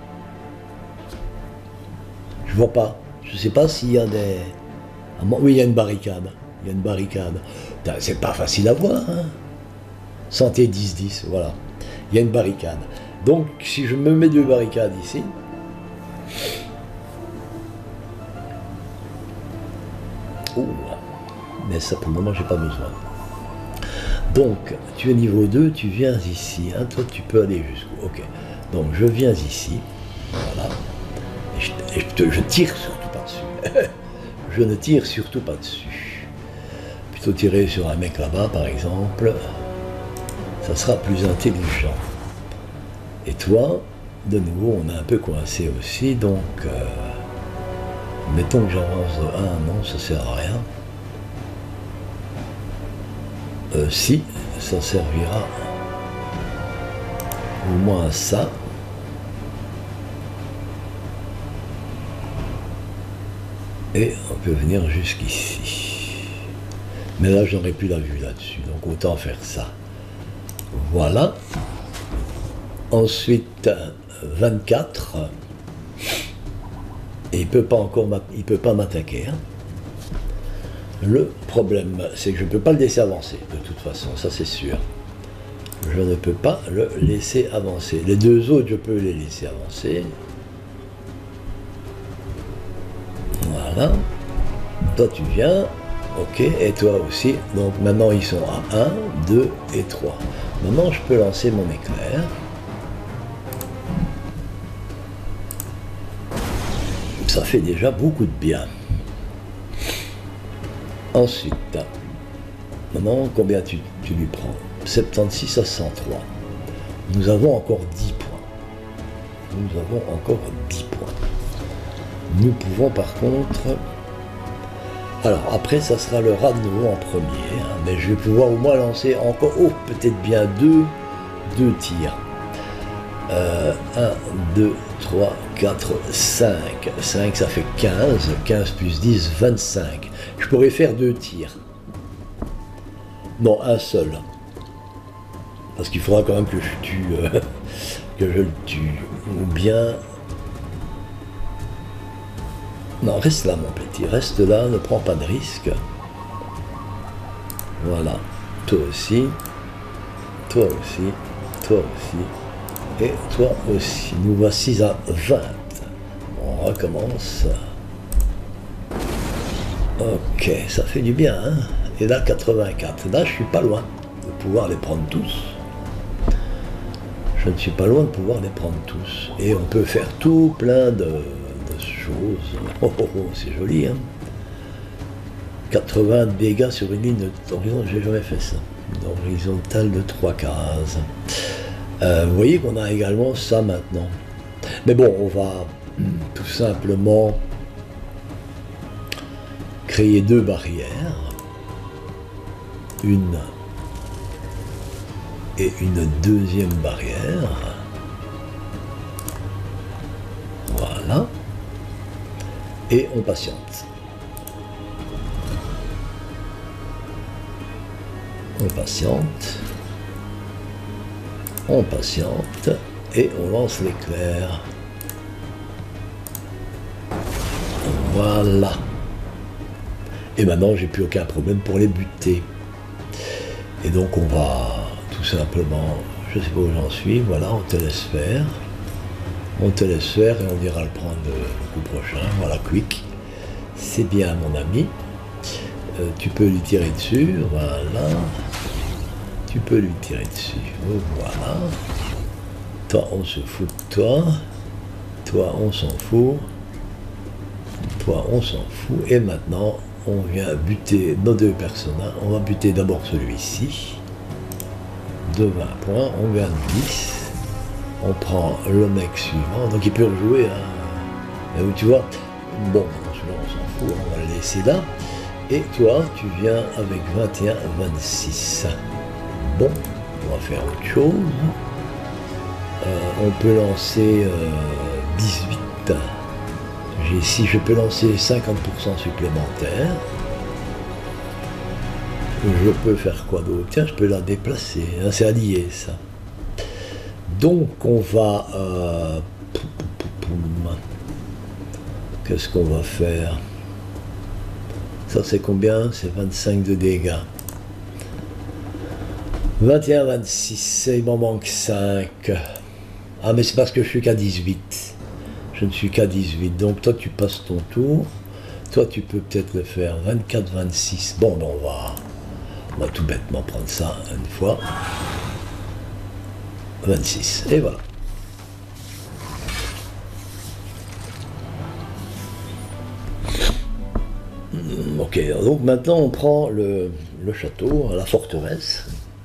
Je vois pas. Je sais pas s'il y a des... Oui, il y a une barricade. Il y a une barricade. C'est pas facile à voir. Hein. Santé dix dix, voilà. Il y a une barricade. Donc, si je me mets deux barricades ici... Oh, mais ça pour le moment j'ai pas besoin. Donc tu es niveau deux, tu viens ici, hein, toi tu peux aller jusqu'où? Ok, donc je viens ici, voilà, et je, et je, te, je tire surtout pas dessus. Je ne tire surtout pas dessus. Plutôt tirer sur un mec là-bas par exemple, ça sera plus intelligent. Et toi, de nouveau on est un peu coincé aussi, donc euh, mettons que j'avance de un, non, ça sert à rien. Euh, si, ça servira au moins à ça. Et on peut venir jusqu'ici. Mais là, je n'aurai plus la vue là-dessus, donc autant faire ça. Voilà. Ensuite, vingt-quatre. Et il ne peut pas encore il peut pas m'attaquer. Hein. Le problème, c'est que je ne peux pas le laisser avancer, de toute façon, ça c'est sûr. Je ne peux pas le laisser avancer. Les deux autres, je peux les laisser avancer. Voilà. Toi, tu viens. Ok, et toi aussi. Donc maintenant, ils sont à un, deux et trois. Maintenant, je peux lancer mon éclair. Ça fait déjà beaucoup de bien. Ensuite, maintenant, combien tu, tu lui prends? soixante-seize à cent trois. Nous avons encore dix points. Nous avons encore dix points. Nous pouvons par contre... Alors, après, ça sera le rat de nouveau en premier. Hein, mais je vais pouvoir au moins lancer encore... Oh, peut-être bien deux, deux tirs. Euh, un, deux, trois, quatre, cinq. cinq, ça fait quinze. quinze plus dix, vingt-cinq. Je pourrais faire deux tirs. Non, un seul. Parce qu'il faudra quand même que je tue... Euh, que je le tue. Ou bien... Non, reste là, mon petit. Reste là, ne prends pas de risque. Voilà. Toi aussi. Toi aussi. Toi aussi. Et toi aussi. Nous voici à vingt. On recommence. Ok, ça fait du bien, hein. Et là, quatre-vingt-quatre. Là, je suis pas loin de pouvoir les prendre tous. Je ne suis pas loin de pouvoir les prendre tous. Et on peut faire tout plein de... chose. Oh, oh, oh, c'est joli, hein. quatre-vingts dégâts sur une ligne d'horizon, j'ai jamais fait ça. Une horizontale de trois cases. Euh, vous voyez qu'on a également ça maintenant. Mais bon, on va tout simplement créer deux barrières. Une et une deuxième barrière. Voilà. Et on patiente. On patiente. On patiente. Et on lance l'éclair. Voilà. Et maintenant, j'ai plus aucun problème pour les buter. Et donc, on va tout simplement... Je ne sais pas où j'en suis. Voilà, on te laisse faire. On te laisse faire et on ira le prendre le coup prochain. Voilà, quick. C'est bien, mon ami. Euh, tu peux lui tirer dessus. Voilà. Tu peux lui tirer dessus. Voilà. Toi, on se fout de toi. Toi, on s'en fout. Toi, on s'en fout. Et maintenant, on vient buter nos deux personnages. On va buter d'abord celui-ci. De vingt points. On gagne dix. On prend le mec suivant, donc il peut rejouer, hein. Mais tu vois, bon, celui-là on s'en fout, on va le laisser là. Et toi, tu viens avec vingt et un, vingt-six. Bon, on va faire autre chose. Euh, on peut lancer euh, dix-huit. Si je peux lancer cinquante pour cent supplémentaire, je peux faire quoi d'autre? Tiens, je peux la déplacer, hein, c'est allié ça. Donc on va... Euh, Qu'est-ce qu'on va faire? Ça c'est combien? C'est vingt-cinq de dégâts. vingt et un, vingt-six, il m'en manque cinq. Ah mais c'est parce que je suis qu'à dix-huit. Je ne suis qu'à dix-huit. Donc toi tu passes ton tour. Toi tu peux peut-être le faire. vingt-quatre, vingt-six. Bon ben on va... On va tout bêtement prendre ça une fois. vingt-six. Et voilà. Ok, donc maintenant on prend le, le château, la forteresse.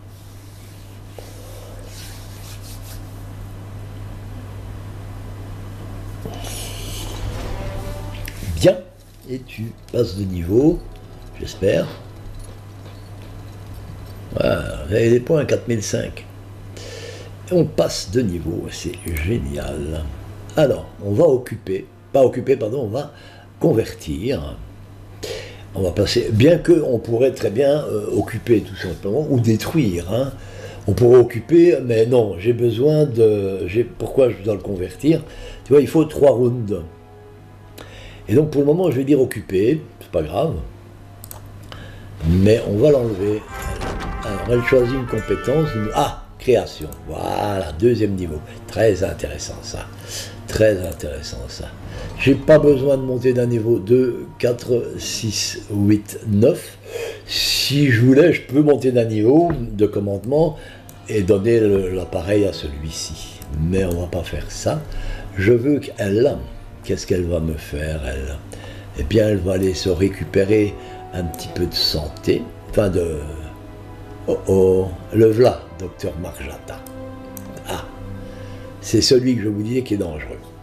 Bien. Et tu passes de niveau, j'espère. Voilà, vous avez des points à quatre mille cinq. On passe de niveau, c'est génial. Alors, on va occuper, pas occuper, pardon, on va convertir. On va passer, bien que on pourrait très bien euh, occuper tout simplement, ou détruire. Hein. On pourrait occuper, mais non, j'ai besoin de... Pourquoi je dois le convertir? Tu vois, il faut trois rounds. Et donc pour le moment, je vais dire occuper, c'est pas grave. Mais on va l'enlever. Alors, elle choisit une compétence. Ah, création. Voilà, deuxième niveau. Très intéressant ça. Très intéressant ça. J'ai pas besoin de monter d'un niveau deux, quatre, six, huit, neuf. Si je voulais, je peux monter d'un niveau de commandement et donner l'appareil à celui-ci. Mais on va pas faire ça. Je veux qu'elle qu'est-ce qu'elle va me faire, elle? Eh bien, elle va aller se récupérer un petit peu de santé, enfin de... Oh oh, le v'là, docteur Marjatta. Ah, c'est celui que je vous disais qui est dangereux.